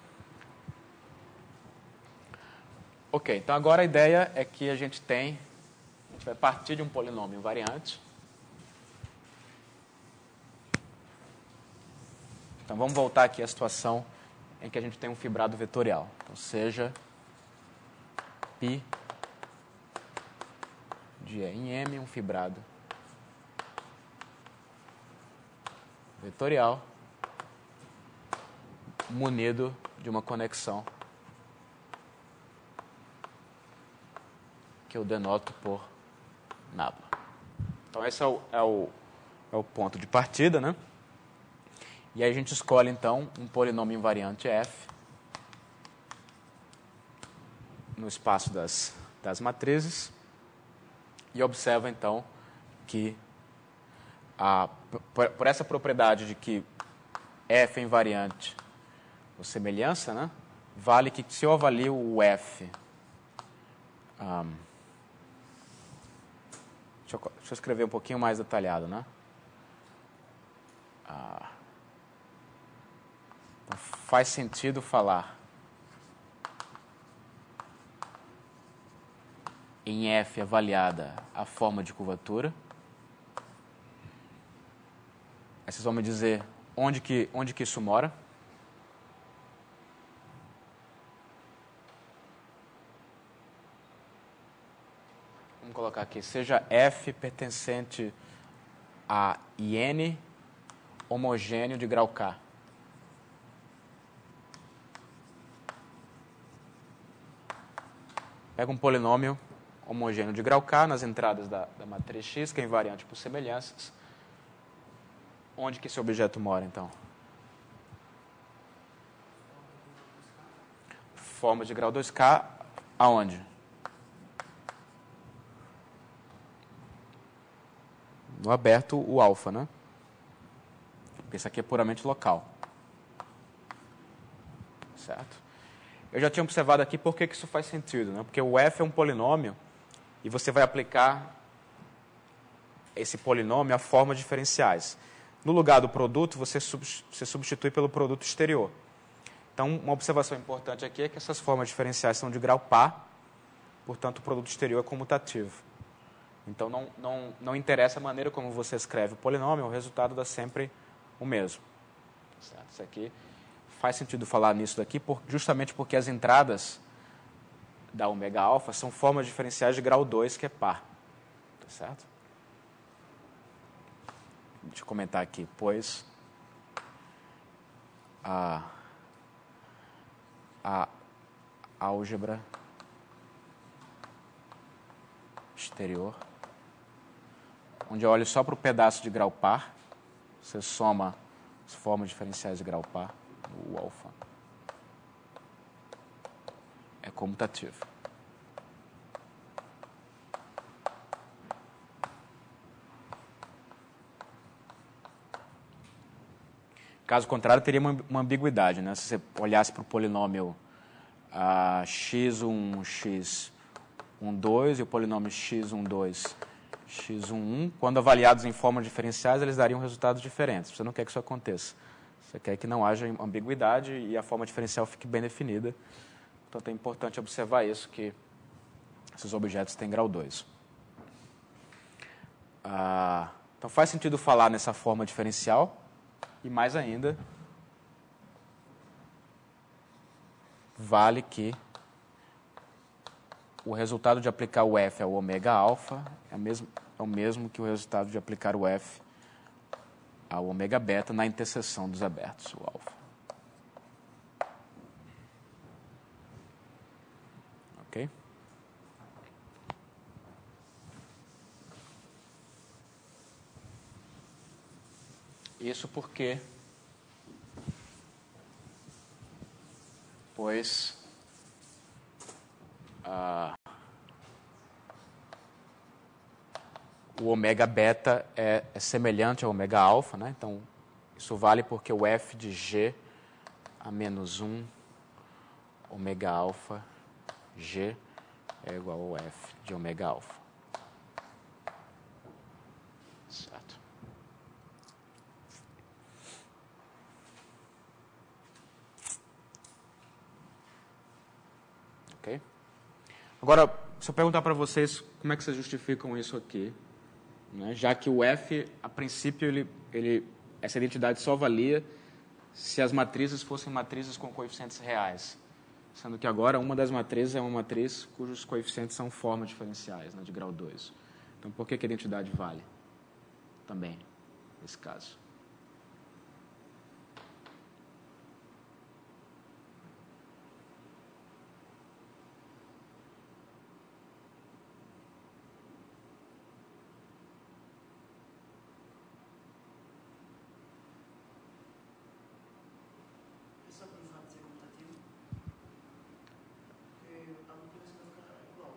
Ok, então agora a ideia é que a gente vai partir de um polinômio invariante. Então vamos voltar aqui à situação em que a gente tem um fibrado vetorial. Então seja π de E em M um fibrado vetorial munido de uma conexão que eu denoto por nabla. Então esse é o ponto de partida, né? E aí a gente escolhe então um polinômio invariante f no espaço das matrizes e observa então que por essa propriedade de que f é invariante ou semelhança, né, vale que se eu avalio o f, deixa eu escrever um pouquinho mais detalhado, né? Então, faz sentido falar em f avaliada a forma de curvatura. Aí vocês vão me dizer onde que isso mora. Vamos colocar aqui, seja f pertencente a IN homogêneo de grau K. Pega um polinômio homogêneo de grau K nas entradas da matriz X, que é invariante por semelhanças. Onde que esse objeto mora, então? Forma de grau 2K, aonde? No aberto, o alfa, né? Porque isso aqui é puramente local. Certo? eu já tinha observado aqui por que isso faz sentido, né? Porque o f é um polinômio e você vai aplicar esse polinômio a formas diferenciais. No lugar do produto, você substitui pelo produto exterior. Então, uma observação importante aqui é que essas formas diferenciais são de grau par, portanto, o produto exterior é comutativo. Então, não interessa a maneira como você escreve o polinômio, o resultado dá sempre o mesmo. Certo? Isso aqui faz sentido falar nisso daqui, justamente porque as entradas da ômega alfa são formas diferenciais de grau 2, que é par. Tá certo? Deixa eu comentar aqui, pois a álgebra exterior, onde eu olho só para o pedaço de grau par, você soma as formas diferenciais de grau par, o alfa, é comutativo. Caso contrário, teria uma ambiguidade, né? Se você olhasse para o polinômio x1, x12 e o polinômio x12, x11, quando avaliados em formas diferenciais, eles dariam resultados diferentes. Você não quer que isso aconteça. Você quer que não haja ambiguidade e a forma diferencial fique bem definida. Portanto, é importante observar isso, que esses objetos têm grau 2. Então, faz sentido falar nessa forma diferencial. E mais ainda, vale que o resultado de aplicar o f ao ômega alfa é o mesmo que o resultado de aplicar o f ao ômega beta na interseção dos abertos, o alfa. Ok? Isso porque, pois, o ômega beta é semelhante ao ômega alfa, né? Então, isso vale porque o f de g a menos 1 ômega alfa g é igual ao f de ômega alfa. Certo. Ok? Agora, se eu perguntar para vocês como é que vocês justificam isso aqui, né? Já que o f, a princípio, essa identidade só valia se as matrizes fossem matrizes com coeficientes reais, sendo que agora uma das matrizes é uma matriz cujos coeficientes são formas diferenciais, né, de grau 2. Então, por que a identidade vale também, nesse caso? Só para o fato de ser comutativo, porque a multiplicação vai ficar igual.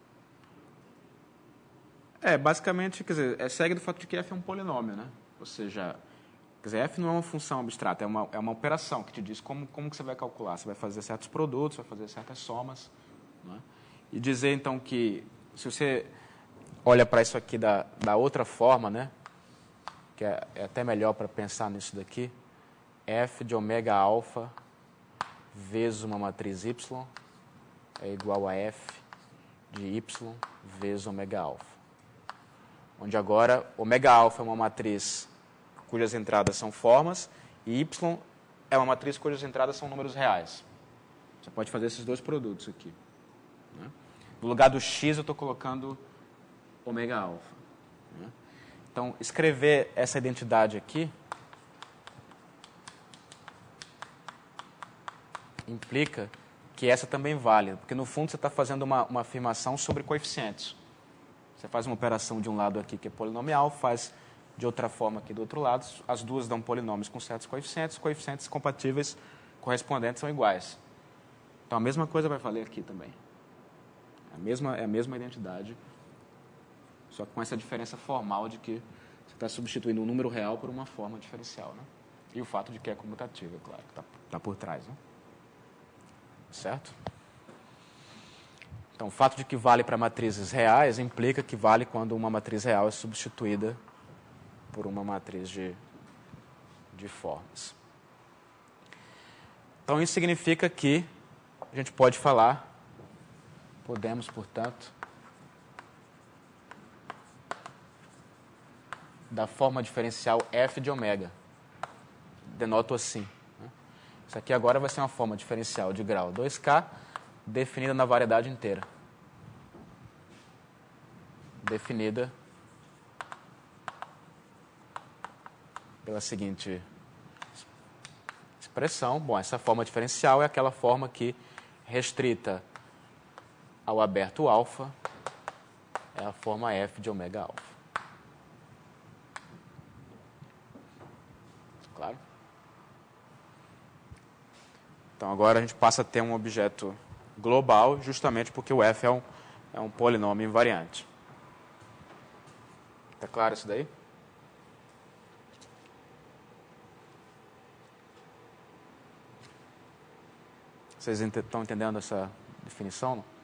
Basicamente, quer dizer, segue do fato de que f é um polinômio, né? Ou seja, quer dizer, f não é uma função abstrata, é uma operação que te diz como que você vai calcular. Você vai fazer certos produtos, vai fazer certas somas, né? E dizer, então, que se você olha para isso aqui da outra forma, né? Que é até melhor para pensar nisso daqui, f de ômega alfa vezes uma matriz y é igual a f de y vezes ômega alfa. Onde agora ômega alfa é uma matriz cujas entradas são formas e y é uma matriz cujas entradas são números reais. Você pode fazer esses dois produtos aqui, né? No lugar do x eu estou colocando ômega alfa, né? Então, escrever essa identidade aqui implica que essa também vale, porque no fundo você está fazendo uma afirmação sobre coeficientes. Você faz uma operação de um lado aqui que é polinomial, faz de outra forma aqui do outro lado, as duas dão polinômios com certos coeficientes, coeficientes compatíveis correspondentes são iguais. Então a mesma coisa vai valer aqui também. É a mesma identidade, só que com essa diferença formal de que você está substituindo um número real por uma forma diferencial, né? E o fato de que é comutativa, claro, que está por trás, né? certo? Então, o fato de que vale para matrizes reais implica que vale quando uma matriz real é substituída por uma matriz de formas. Então, isso significa que a gente pode falar, podemos, portanto, da forma diferencial f de ômega. Denoto assim. Isso aqui agora vai ser uma forma diferencial de grau 2k, definida na variedade inteira. Definida pela seguinte expressão. Bom, essa forma diferencial é aquela forma que, restrita ao aberto alfa, é a forma f de ômega alfa. Claro? Então, agora a gente passa a ter um objeto global, justamente porque o f é um polinômio invariante. Está claro isso daí? Vocês estão entendendo essa definição? Não?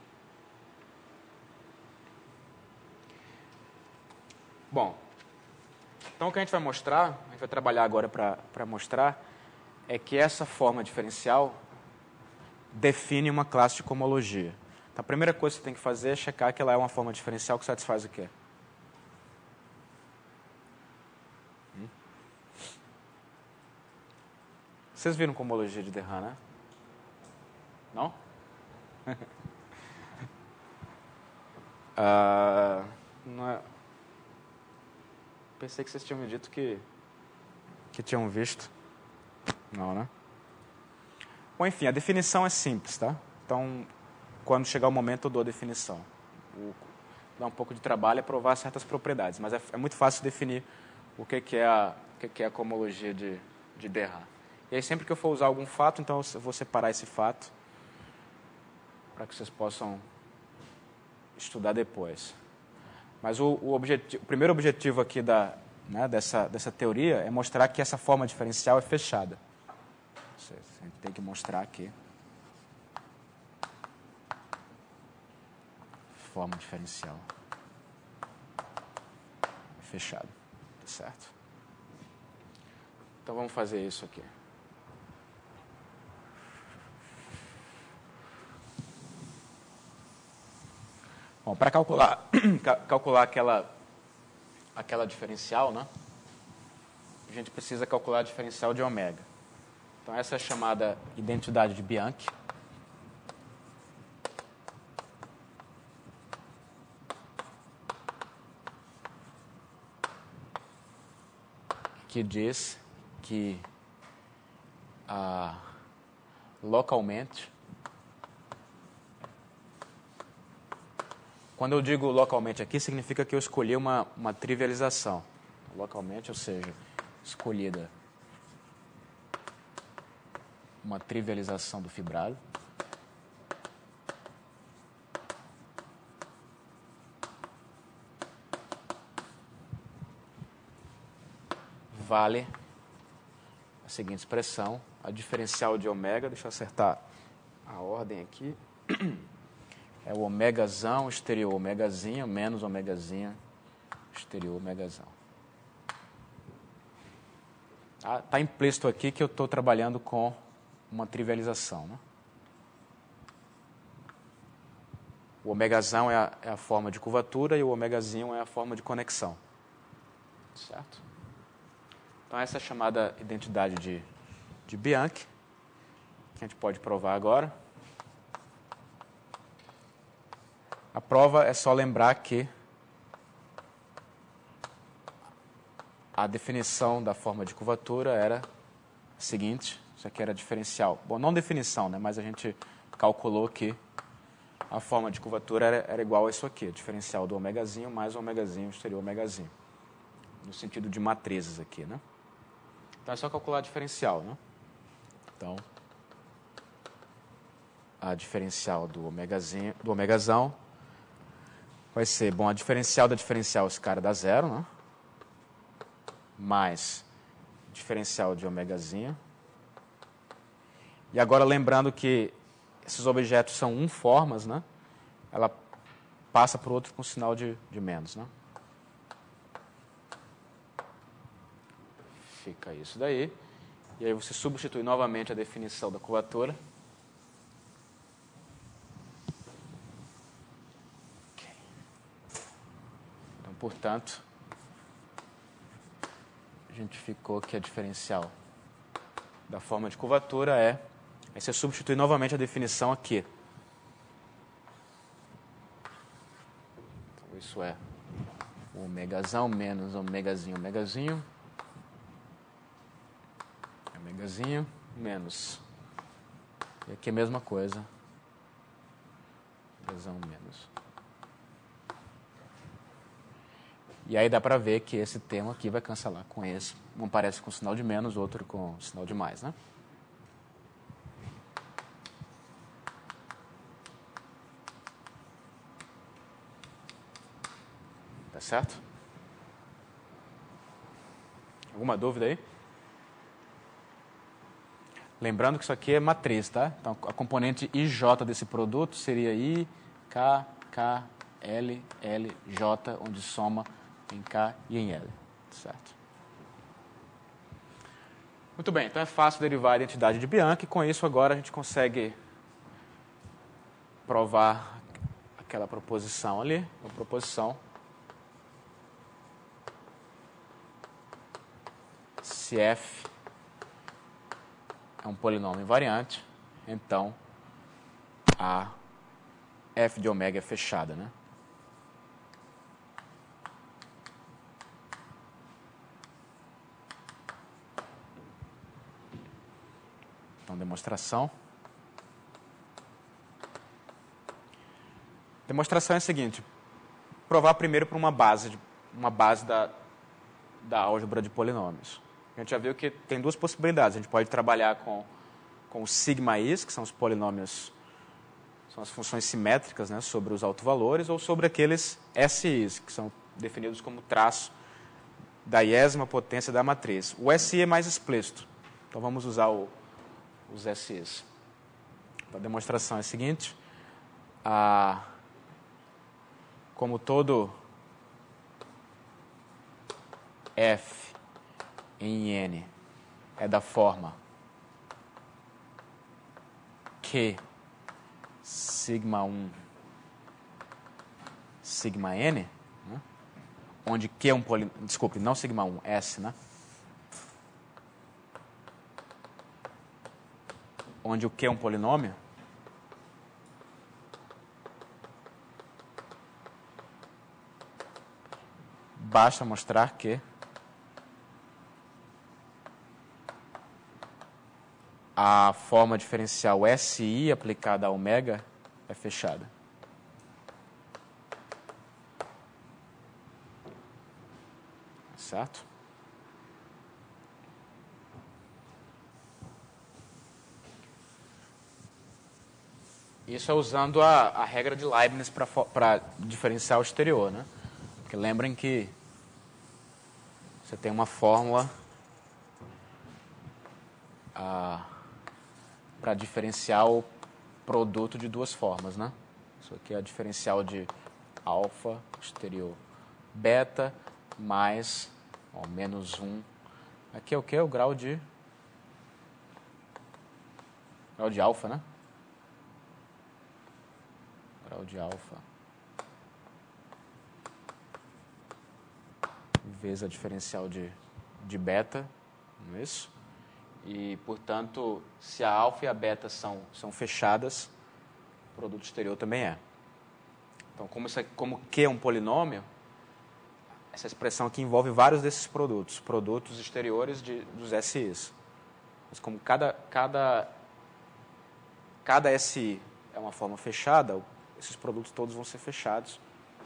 Bom, então o que a gente vai mostrar, a gente vai trabalhar agora para mostrar, é que essa forma diferencial define uma classe de cohomologia. Então, a primeira coisa que você tem que fazer é checar que ela é uma forma diferencial que satisfaz o quê? Vocês viram cohomologia de Derhan, né? Não? Não é... Pensei que vocês tinham me dito que tinham visto. Não, né? Bom, enfim, a definição é simples, tá? Então, quando chegar o momento, eu dou a definição. Dá um pouco de trabalho é provar certas propriedades, mas é muito fácil definir o que é a cohomologia de Derhan. E aí, sempre que eu for usar algum fato, então eu vou separar esse fato para que vocês possam estudar depois. Mas o primeiro objetivo aqui dessa teoria é mostrar que essa forma diferencial é fechada. A gente tem que mostrar aqui. Forma diferencial é fechada. Tá certo? Então vamos fazer isso aqui. Bom, para calcular aquela diferencial, né, a gente precisa calcular a diferencial de ômega. Então, essa é a chamada identidade de Bianchi. Que diz que localmente, quando eu digo localmente aqui, significa que eu escolhi uma trivialização. Localmente, ou seja, escolhida uma trivialização do fibrado. Vale a seguinte expressão, a diferencial de ômega, deixa eu acertar a ordem aqui, é o ômegazão exterior ômegazinho menos ômegazinho exterior ômegazão. Está implícito aqui que eu estou trabalhando com uma trivialização, né? O ômegazão é a forma de curvatura e o ômegazinho é a forma de conexão. Certo? Então, essa é a chamada identidade de Bianchi, que a gente pode provar agora. A prova é só lembrar que a definição da forma de curvatura era a seguinte, isso aqui era diferencial. Bom, não definição, né, mas a gente calculou que a forma de curvatura era igual a isso aqui, a diferencial do ômegazinho mais o ômegazinho exterior ômegazinho, no sentido de matrizes aqui, né? Então, é só calcular a diferencial, né? Então, a diferencial do ômegazão vai ser, bom, a diferencial da diferencial, esse cara dá zero, né? Mais diferencial de ômegazinho. E agora, lembrando que esses objetos são unformas, né? Ela passa para o outro com sinal de menos, né? Fica isso daí. E aí você substitui novamente a definição da curvatura. Okay. Então, portanto, a gente ficou que a diferencial da forma de curvatura é... Aí você substitui novamente a definição aqui. Então, isso é o omegazão menos omegazinho, omegazinho. Omegazinho menos. E aqui é a mesma coisa. Omegazão menos. E aí dá para ver que esse termo aqui vai cancelar com esse. Um parece com sinal de menos, outro com sinal de mais, né? Tá certo? Alguma dúvida aí? Lembrando que isso aqui é matriz, tá? Então, a componente IJ desse produto seria I, K, K, L, L, J, onde soma em K e em L. Certo? Muito bem, então é fácil derivar a identidade de Bianchi. Com isso, agora a gente consegue provar aquela proposição ali, a proposição se f é um polinômio invariante, então a f de ômega é fechada, né? Então, demonstração. Demonstração é a seguinte: provar primeiro para uma base da álgebra de polinômios. A gente já viu que tem duas possibilidades. A gente pode trabalhar com os sigma-i's, que são os polinômios, são as funções simétricas, né, sobre os autovalores, ou sobre aqueles SI's, que são definidos como traço da iésima potência da matriz. O SI é mais explícito, então vamos usar os SI's. A demonstração é a seguinte: como todo F em N é da forma Q sigma 1 sigma N, né? Onde Q é um polinômio, desculpe, não sigma 1, S, né? Onde o Q é um polinômio, basta mostrar que a forma diferencial SI aplicada a ômega é fechada. Certo? Isso é usando a regra de Leibniz para diferencial exterior, né? Porque lembrem que você tem uma fórmula para diferenciar o produto de duas formas, né? Isso aqui é a diferencial de alfa exterior beta mais menos 1. Aqui é o que? O grau de alfa, né? Grau de alfa vezes a diferencial de beta, não é isso? E, portanto, se a alfa e a beta são fechadas, o produto exterior também é. Então, como Q é um polinômio, essa expressão aqui envolve vários desses produtos exteriores dos SIs. Mas como cada SI é uma forma fechada, esses produtos todos vão ser fechados.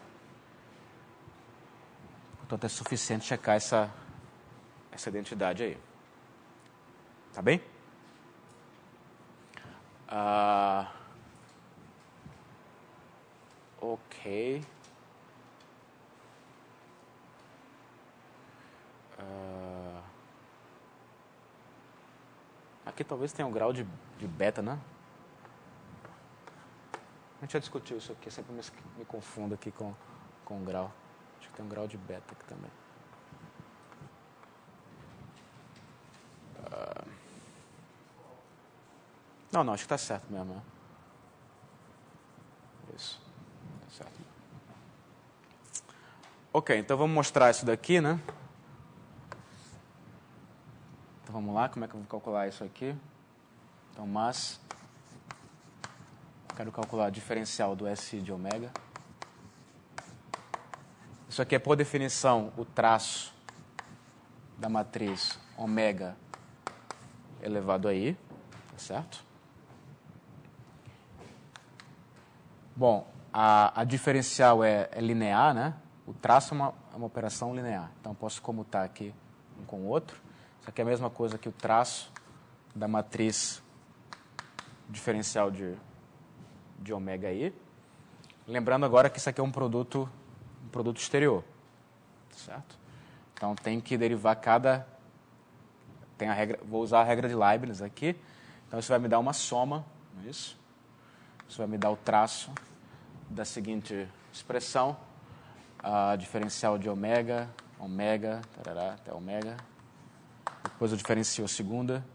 Portanto, é suficiente checar essa identidade aí. Tá bem? Ok. Aqui talvez tenha um grau de beta, né? gente já discutiu isso aqui, sempre me confundo aqui com o grau. Acho que tem um grau de beta aqui também. Não, acho que está certo mesmo. Né? Isso, está certo. Ok, então vamos mostrar isso daqui, né? Então vamos lá, como é que eu vou calcular isso aqui? Então, quero calcular o diferencial do SI de ômega. Isso aqui é, por definição, o traço da matriz ômega elevado a I, tá certo? Bom, a diferencial é linear, né? O traço é uma operação linear. Então, eu posso comutar aqui um com o outro. Isso aqui é a mesma coisa que o traço da matriz diferencial de ômega I. Lembrando agora que isso aqui é um produto exterior, certo? Então, tem que derivar tem a regra, vou usar a regra de Leibniz aqui. Então, isso vai me dar uma soma, não é isso? Isso vai me dar o traço da seguinte expressão, a diferencial de ômega, tarará, até ômega. Depois eu diferencio a segunda.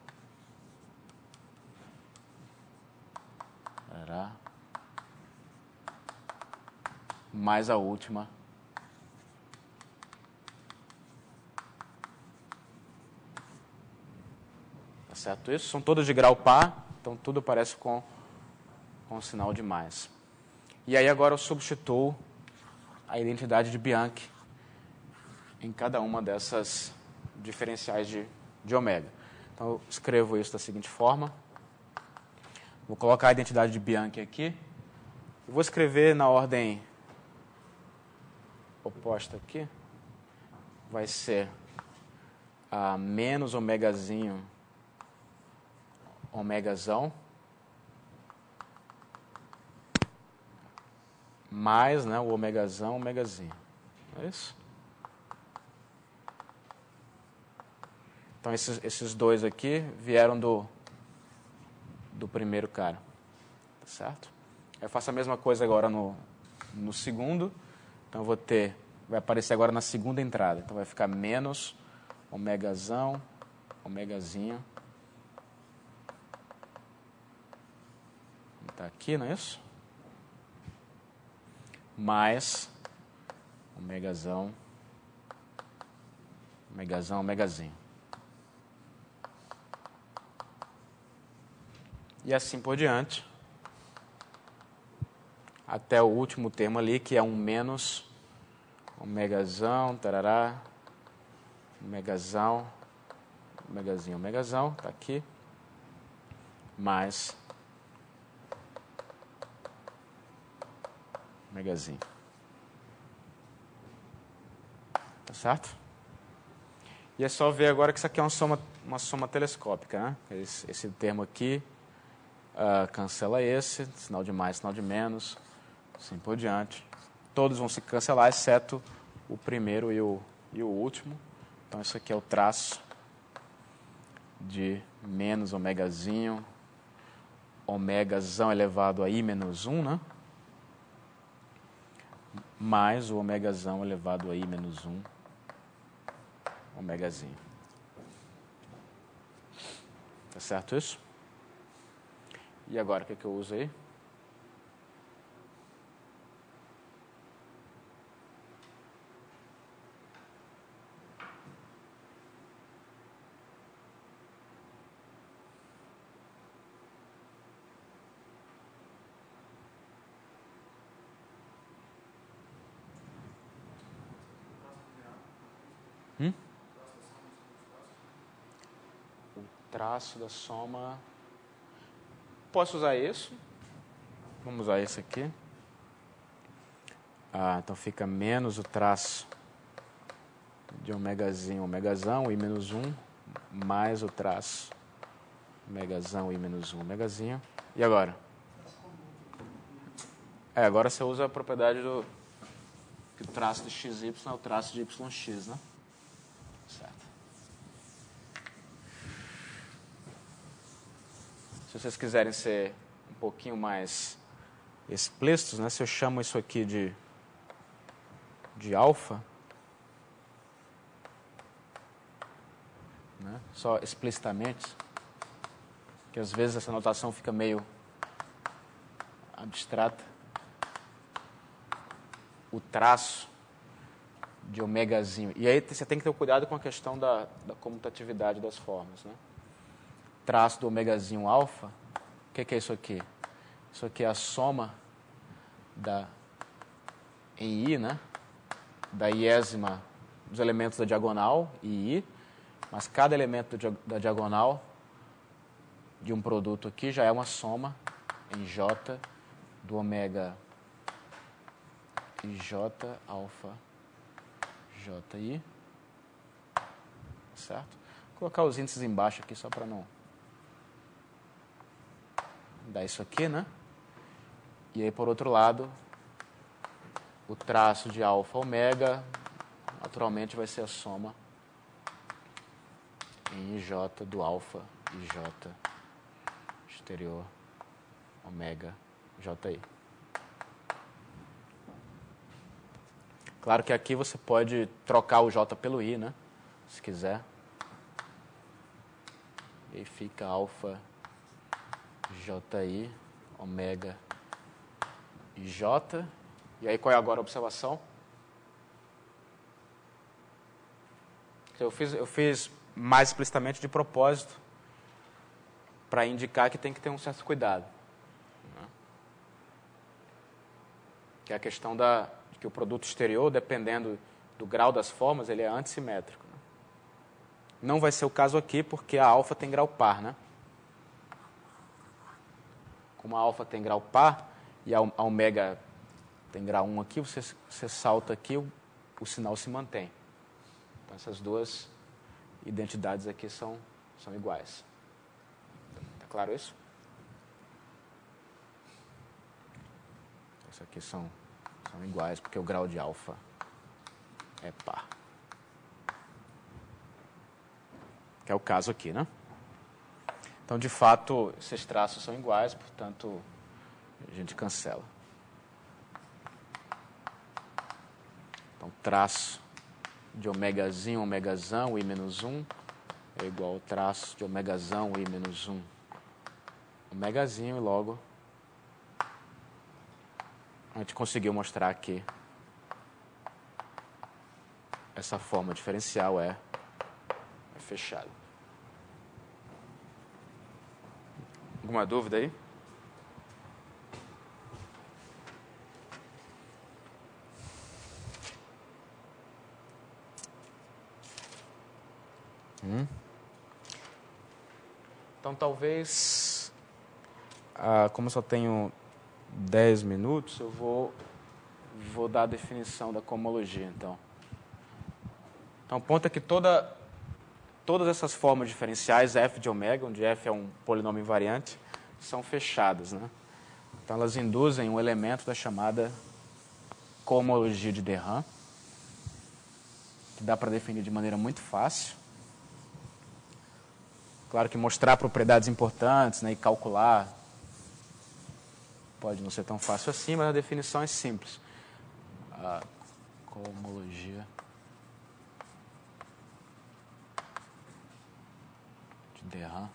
Tarará. Mais a última. Tá certo isso? São todas de grau par, então tudo aparece com o sinal de mais. E aí agora eu substituo a identidade de Bianchi em cada uma dessas diferenciais de ômega. Então eu escrevo isso da seguinte forma. Vou colocar a identidade de Bianchi aqui. Eu vou escrever na ordem oposta aqui. Vai ser a menos ômegazinho, ômegazão, mais, né, o ômegazão, ômegazinho. É isso? Então, esses dois aqui vieram do primeiro cara. Tá certo? Eu faço a mesma coisa agora no segundo. Então, vai aparecer agora na segunda entrada. Então, vai ficar menos ômegazão, ômegazinho. Está aqui, não é isso? Mais ômegazão, ômegazinho. E assim por diante, até o último termo ali, que é um menos ômegazão, tarará, ômegazão, ômegazão, está aqui, mais ômegazinho. Tá certo? E é só ver agora que isso aqui é uma soma telescópica, né? Esse termo aqui cancela esse, sinal de mais, sinal de menos, assim por diante. Todos vão se cancelar, exceto o primeiro e o último. Então, isso aqui é o traço de menos ômegazinho, ômegazão elevado a I menos 1, né? Mais o ômegazão elevado a I menos 1, ômegazinho. Tá certo isso? E agora, o que eu uso aí? O traço da soma. Posso usar isso? Vamos usar esse aqui. Então fica menos o traço de ômegazinho, ômegazão, I menos 1, mais o traço ômegazão, I menos 1, ômegazinho. E agora? Agora você usa a propriedade que o traço de XY é o traço de YX, né? Certo. Se vocês quiserem ser um pouquinho mais explícitos, né? Se eu chamo isso aqui de alfa, né? Só explicitamente, que às vezes essa notação fica meio abstrata. O traço de omegazinho. E aí você tem que ter cuidado com a questão da comutatividade das formas, né? Traço do omegazinho alfa, o que é isso aqui? Isso aqui é a soma em I, né? Da iésima dos elementos da diagonal, I, mas cada elemento da diagonal de um produto aqui já é uma soma em J do ômega IJ alfa JI, certo? Vou colocar os índices embaixo aqui só para não dar isso aqui, né? E aí, por outro lado, o traço de alfa ômega, naturalmente, vai ser a soma em IJ do alfa IJ exterior ômega JI. Claro que aqui você pode trocar o J pelo I, né? Se quiser. E aí fica alfa JI ômega IJ. E aí qual é agora a observação? Eu fiz mais explicitamente de propósito para indicar que tem que ter um certo cuidado, né? Que é a questão de que o produto exterior, dependendo do grau das formas, ele é antissimétrico, né? Não vai ser o caso aqui, porque a alfa tem grau par, né? Como a alfa tem grau par e a ômega tem grau 1 aqui, você salta aqui, o sinal se mantém. Então, essas duas identidades aqui são iguais. Está claro isso? Essas aqui são iguais, porque o grau de alfa é par. Que é o caso aqui, né? Então, de fato, esses traços são iguais, portanto, a gente cancela. Então, traço de ômegazão, ômegazão, I menos 1, é igual ao traço de ômegazão, I menos 1, ômegazinho, e logo a gente conseguiu mostrar que essa forma diferencial é fechada. Alguma dúvida aí? Então, talvez, como eu só tenho 10 minutos, eu vou dar a definição da cohomologia, então. Então, o ponto é que todas essas formas diferenciais, f de ômega, onde f é um polinômio invariante, são fechadas, né? Então, elas induzem um elemento da chamada cohomologia de de Rham, que dá para definir de maneira muito fácil. Claro que mostrar propriedades importantes, né, e calcular pode não ser tão fácil assim, mas a definição é simples. A cohomologia de de Rham.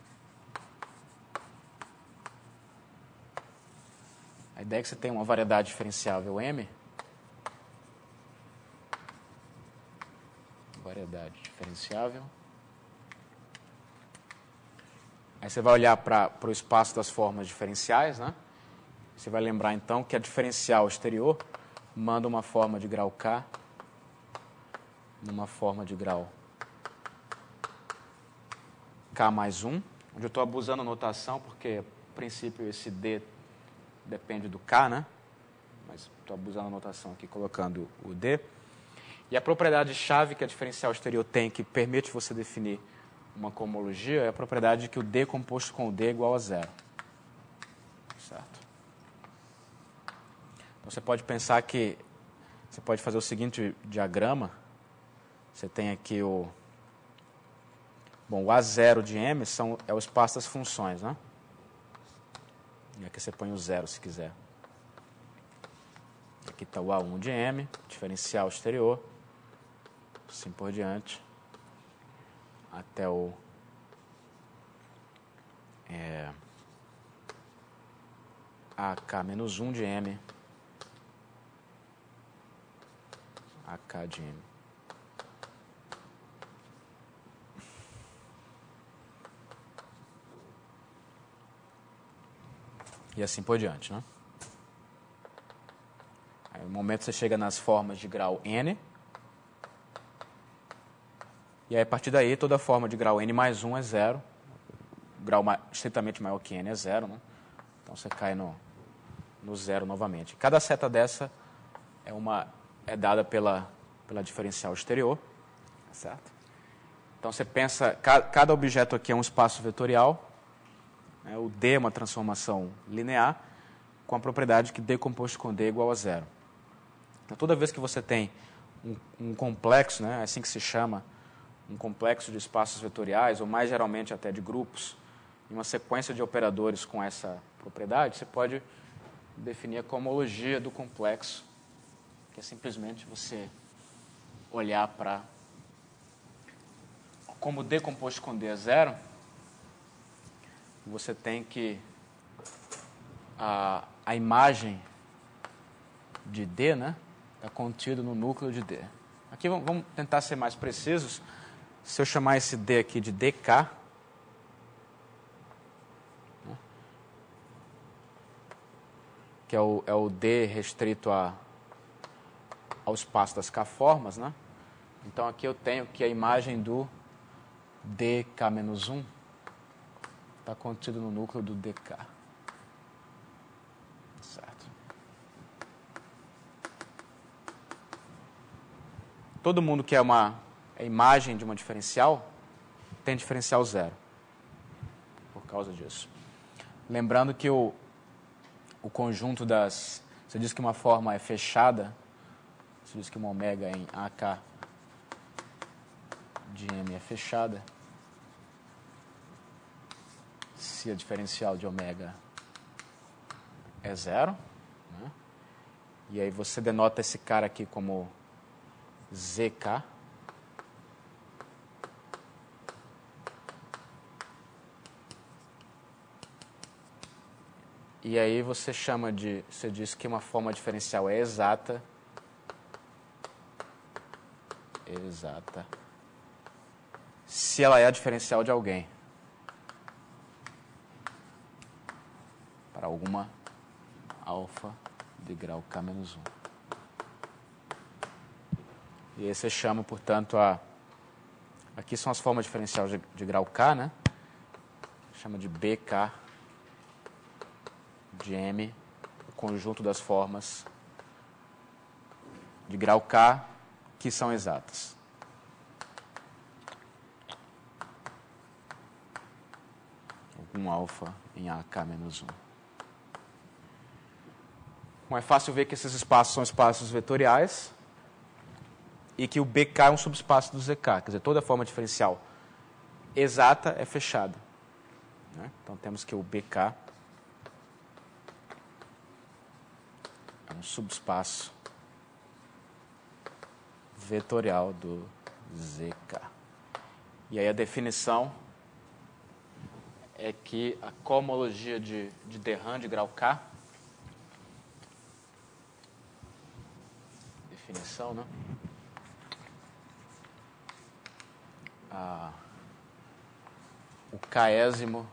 A ideia é que você tem uma variedade diferenciável M. Variedade diferenciável. Aí você vai olhar para o espaço das formas diferenciais, né? Você vai lembrar, então, que a diferencial exterior manda uma forma de grau K numa forma de grau K mais 1, onde eu estou abusando a notação, porque, a princípio, esse D depende do K, né? Mas estou abusando a notação aqui, colocando o D. E a propriedade-chave que a diferencial exterior tem, que permite você definir uma cohomologia, é a propriedade de que o D composto com o D é igual a zero. Certo? Então, você pode pensar que você pode fazer o seguinte diagrama. Você tem aqui o A0 de M é o espaço das funções, né? E aqui você põe o zero, se quiser. Aqui está o A1 de M, diferencial exterior, assim por diante, até o AK menos 1 de M, AK de M. E assim por diante, né? Aí, no momento você chega nas formas de grau N. E aí, a partir daí, toda forma de grau N mais 1 é 0. O grau estritamente maior que N é 0, né? Então, você cai no 0 novamente. Cada seta dessa é dada pela diferencial exterior. Certo? Então, você pensa, cada objeto aqui é um espaço vetorial. O D é uma transformação linear com a propriedade que D composto com D é igual a 0. Então, toda vez que você tem um complexo, né, é assim que se chama, um complexo de espaços vetoriais, ou mais geralmente até de grupos, em uma sequência de operadores com essa propriedade, você pode definir a cohomologia do complexo, que é simplesmente você olhar para... Como D composto com D é 0, você tem que a imagem de D, né, está contida no núcleo de D. Aqui vamos tentar ser mais precisos. Se eu chamar esse D aqui de DK, né, que é o D restrito ao espaço das K-formas, né? Então aqui eu tenho que a imagem do DK-1 está contido no núcleo do DK. Certo. Todo mundo que é a imagem de uma diferencial tem diferencial 0. Por causa disso. Lembrando que o conjunto das... Você diz que uma forma é fechada, você diz que uma ômega em AK de M é fechada. Se a diferencial de ômega é 0, né? E aí você denota esse cara aqui como ZK. E aí você diz que uma forma diferencial é exata. Se ela é a diferencial de alguém. Para alguma alfa de grau K menos 1. E aí você chama, portanto, aqui são as formas diferenciais de grau K, né? Chama de BK de M, o conjunto das formas de grau K que são exatas. Algum alfa em AK menos 1. Bom, é fácil ver que esses espaços são espaços vetoriais e que o BK é um subespaço do ZK. Quer dizer, toda forma diferencial exata é fechada. Né? Então, temos que o BK é um subespaço vetorial do ZK. E aí a definição é que a cohomologia de Derran de grau K, definição, né? O késimo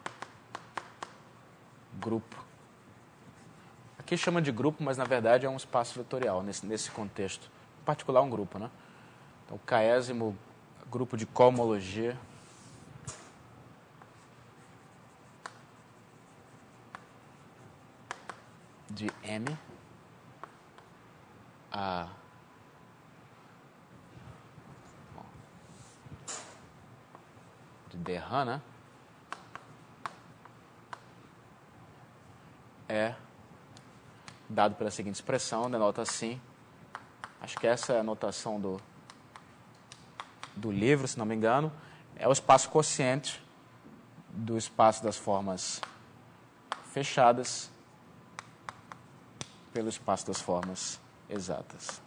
grupo. Aqui chama de grupo, mas na verdade é um espaço vetorial nesse contexto. Em particular, um grupo, né? Então, o késimo grupo de cohomologia de M de Derran, né? É dado pela seguinte expressão, denota assim. Acho que essa é a notação do livro, se não me engano. É o espaço quociente do espaço das formas fechadas pelo espaço das formas exatas.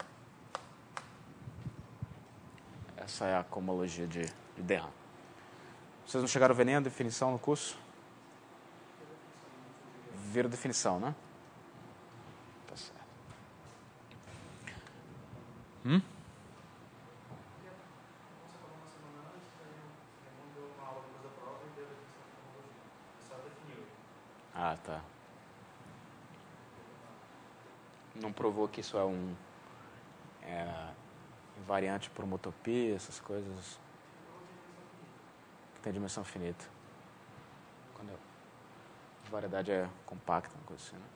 Essa é a cohomologia de de Rã. Vocês não chegaram a ver nem a definição no curso? Viram definição, né? Tá certo. Ah, tá. Não provou que isso é invariante por homotopia, essas coisas que tem dimensão finita. Quando a variedade é compacta, uma coisa assim, né?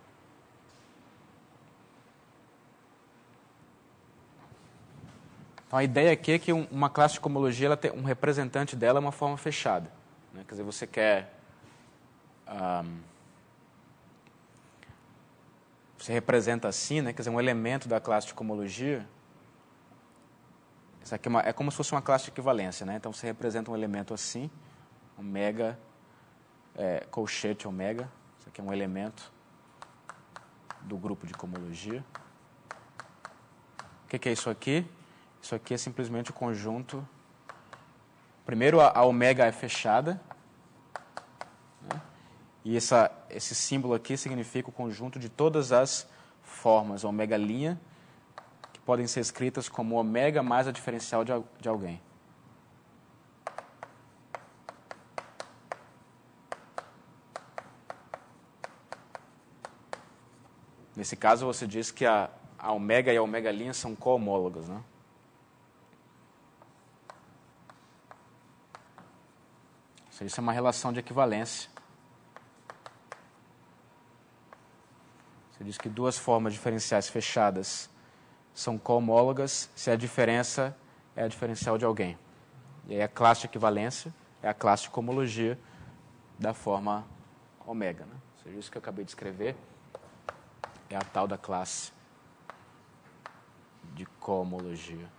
Então a ideia aqui é que uma classe de cohomologia, ela tem, um representante dela é uma forma fechada, né? Quer dizer, você quer você representa assim, né? Quer dizer, um elemento da classe de cohomologia. Isso aqui é como se fosse uma classe de equivalência, né? Então você representa um elemento assim, omega, colchete omega. Isso aqui é um elemento do grupo de cohomologia. O que é isso aqui? Isso aqui é simplesmente o conjunto. Primeiro, a omega é fechada, né? E esse símbolo aqui significa o conjunto de todas as formas omega', que podem ser escritas como omega mais a diferencial de alguém. Nesse caso, você diz que a omega e a omega' são cohomólogas, né? Isso é uma relação de equivalência. Você diz que duas formas diferenciais fechadas são cohomólogas se a diferença é a diferencial de alguém. E aí a classe de equivalência é a classe de cohomologia da forma omega, né? Ou seja, isso que eu acabei de escrever é a tal da classe de cohomologia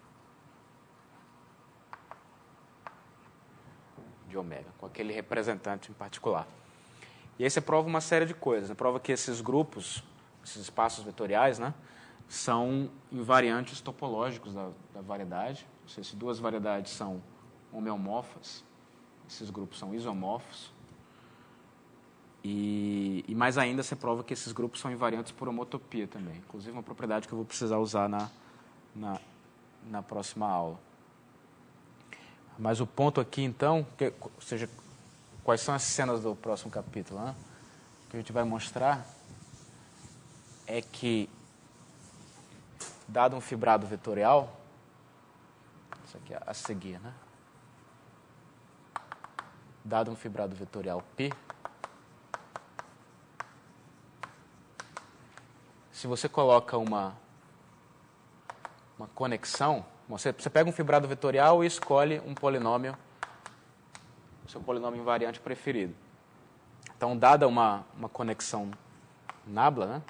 de omega, com aquele representante em particular. E aí você prova uma série de coisas, né? Prova que esses grupos, esses espaços vetoriais, né, são invariantes topológicos da variedade. Ou seja, se duas variedades são homeomorfas, esses grupos são isomorfos. E mais ainda, você prova que esses grupos são invariantes por homotopia também. Inclusive, uma propriedade que eu vou precisar usar na próxima aula. Mas o ponto aqui, então, ou seja, quais são as cenas do próximo capítulo, né? O que a gente vai mostrar é que, dado um fibrado vetorial, isso aqui é a seguir, né? Dado um fibrado vetorial π, se você coloca uma conexão, você pega um fibrado vetorial e escolhe um polinômio, o seu polinômio invariante preferido. Então, dada uma conexão nabla, né,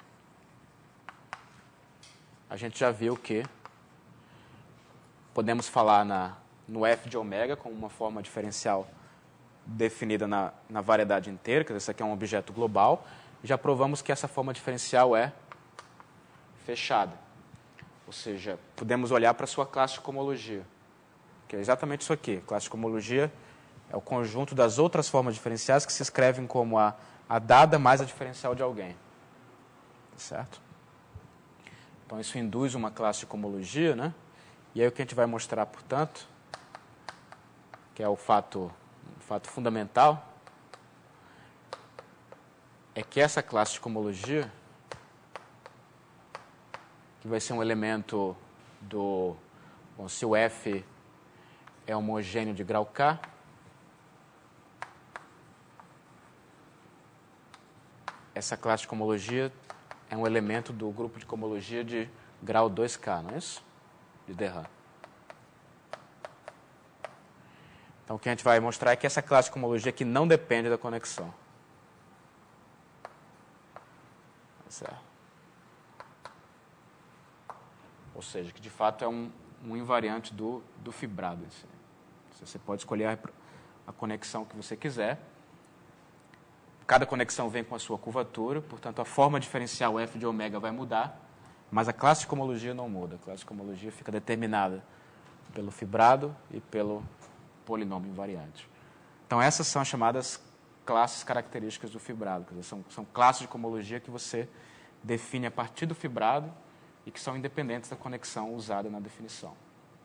a gente já viu que podemos falar no f de omega como uma forma diferencial definida na variedade inteira, quer dizer, isso aqui é um objeto global, e já provamos que essa forma diferencial é fechada. Ou seja, podemos olhar para a sua classe de cohomologia, que é exatamente isso aqui. A classe de cohomologia é o conjunto das outras formas diferenciais que se escrevem como a dada mais a diferencial de alguém. Certo? Então, isso induz uma classe de cohomologia, né? E aí o que a gente vai mostrar, portanto, que é o fato fundamental, é que essa classe de cohomologia, que vai ser um elemento do... Bom, se o F é homogêneo de grau K, essa classe de cohomologia é um elemento do grupo de cohomologia de grau 2K, não é isso? De de Rã. Então, o que a gente vai mostrar é que essa classe de cohomologia aqui não depende da conexão. Certo? Ou seja, que de fato é um invariante do fibrado. Você pode escolher a conexão que você quiser. Cada conexão vem com a sua curvatura, portanto, a forma diferencial f de omega vai mudar. Mas a classe de cohomologia não muda. A classe de cohomologia fica determinada pelo fibrado e pelo polinômio invariante. Então, essas são as chamadas classes características do fibrado. Quer dizer, são classes de cohomologia que você define a partir do fibrado e que são independentes da conexão usada na definição.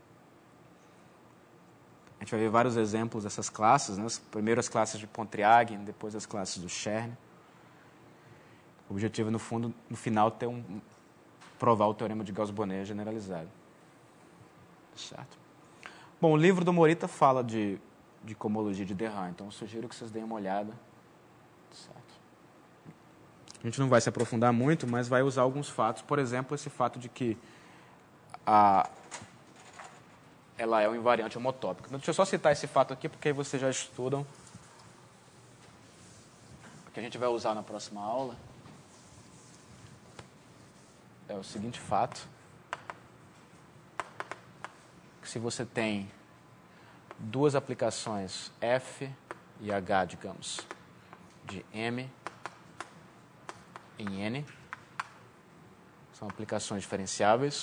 A gente vai ver vários exemplos dessas classes, né? Primeiro as classes de Pontryagin, depois as classes do Chern. O objetivo, no fundo, no final, é provar o teorema de Gauss-Bonnet generalizado. Certo? Bom, o livro do Morita fala de cohomologia de de Haen, então eu sugiro que vocês deem uma olhada. Certo? A gente não vai se aprofundar muito, mas vai usar alguns fatos. Por exemplo, esse fato de que ela é um invariante homotópico. Deixa eu só citar esse fato aqui, porque aí vocês já estudam. Que a gente vai usar na próxima aula. É o seguinte fato. Que se você tem duas aplicações F e H, digamos, de M em N, são aplicações diferenciáveis.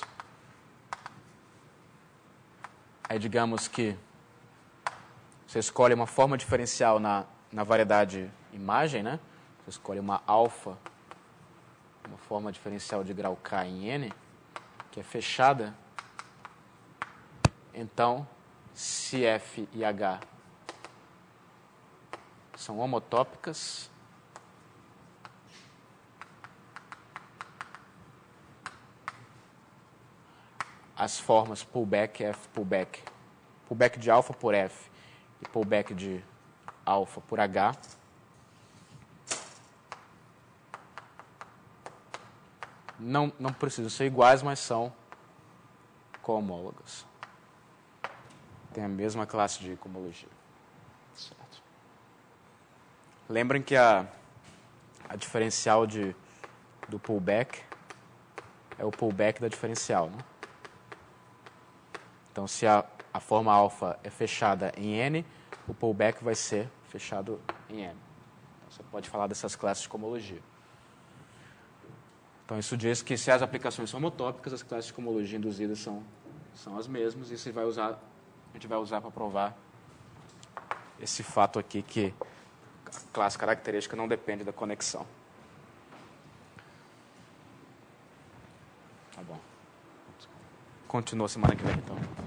Aí digamos que você escolhe uma forma diferencial na variedade imagem, né? Você escolhe uma alfa, uma forma diferencial de grau K em N, que é fechada. Então, se F e H são homotópicas, as formas pullback, F pullback, pullback de alfa por F e pullback de alfa por H, não precisam ser iguais, mas são cohomólogas. Tem a mesma classe de cohomologia. Certo. Lembrem que a diferencial do pullback é o pullback da diferencial, né? Então, se a forma alfa é fechada em N, o pullback vai ser fechado em N. Então, você pode falar dessas classes de cohomologia. Então, isso diz que se as aplicações são homotópicas, as classes de cohomologia induzidas são as mesmas, e isso a gente vai usar para provar esse fato aqui, que a classe característica não depende da conexão. Tá bom. Continua semana que vem, então.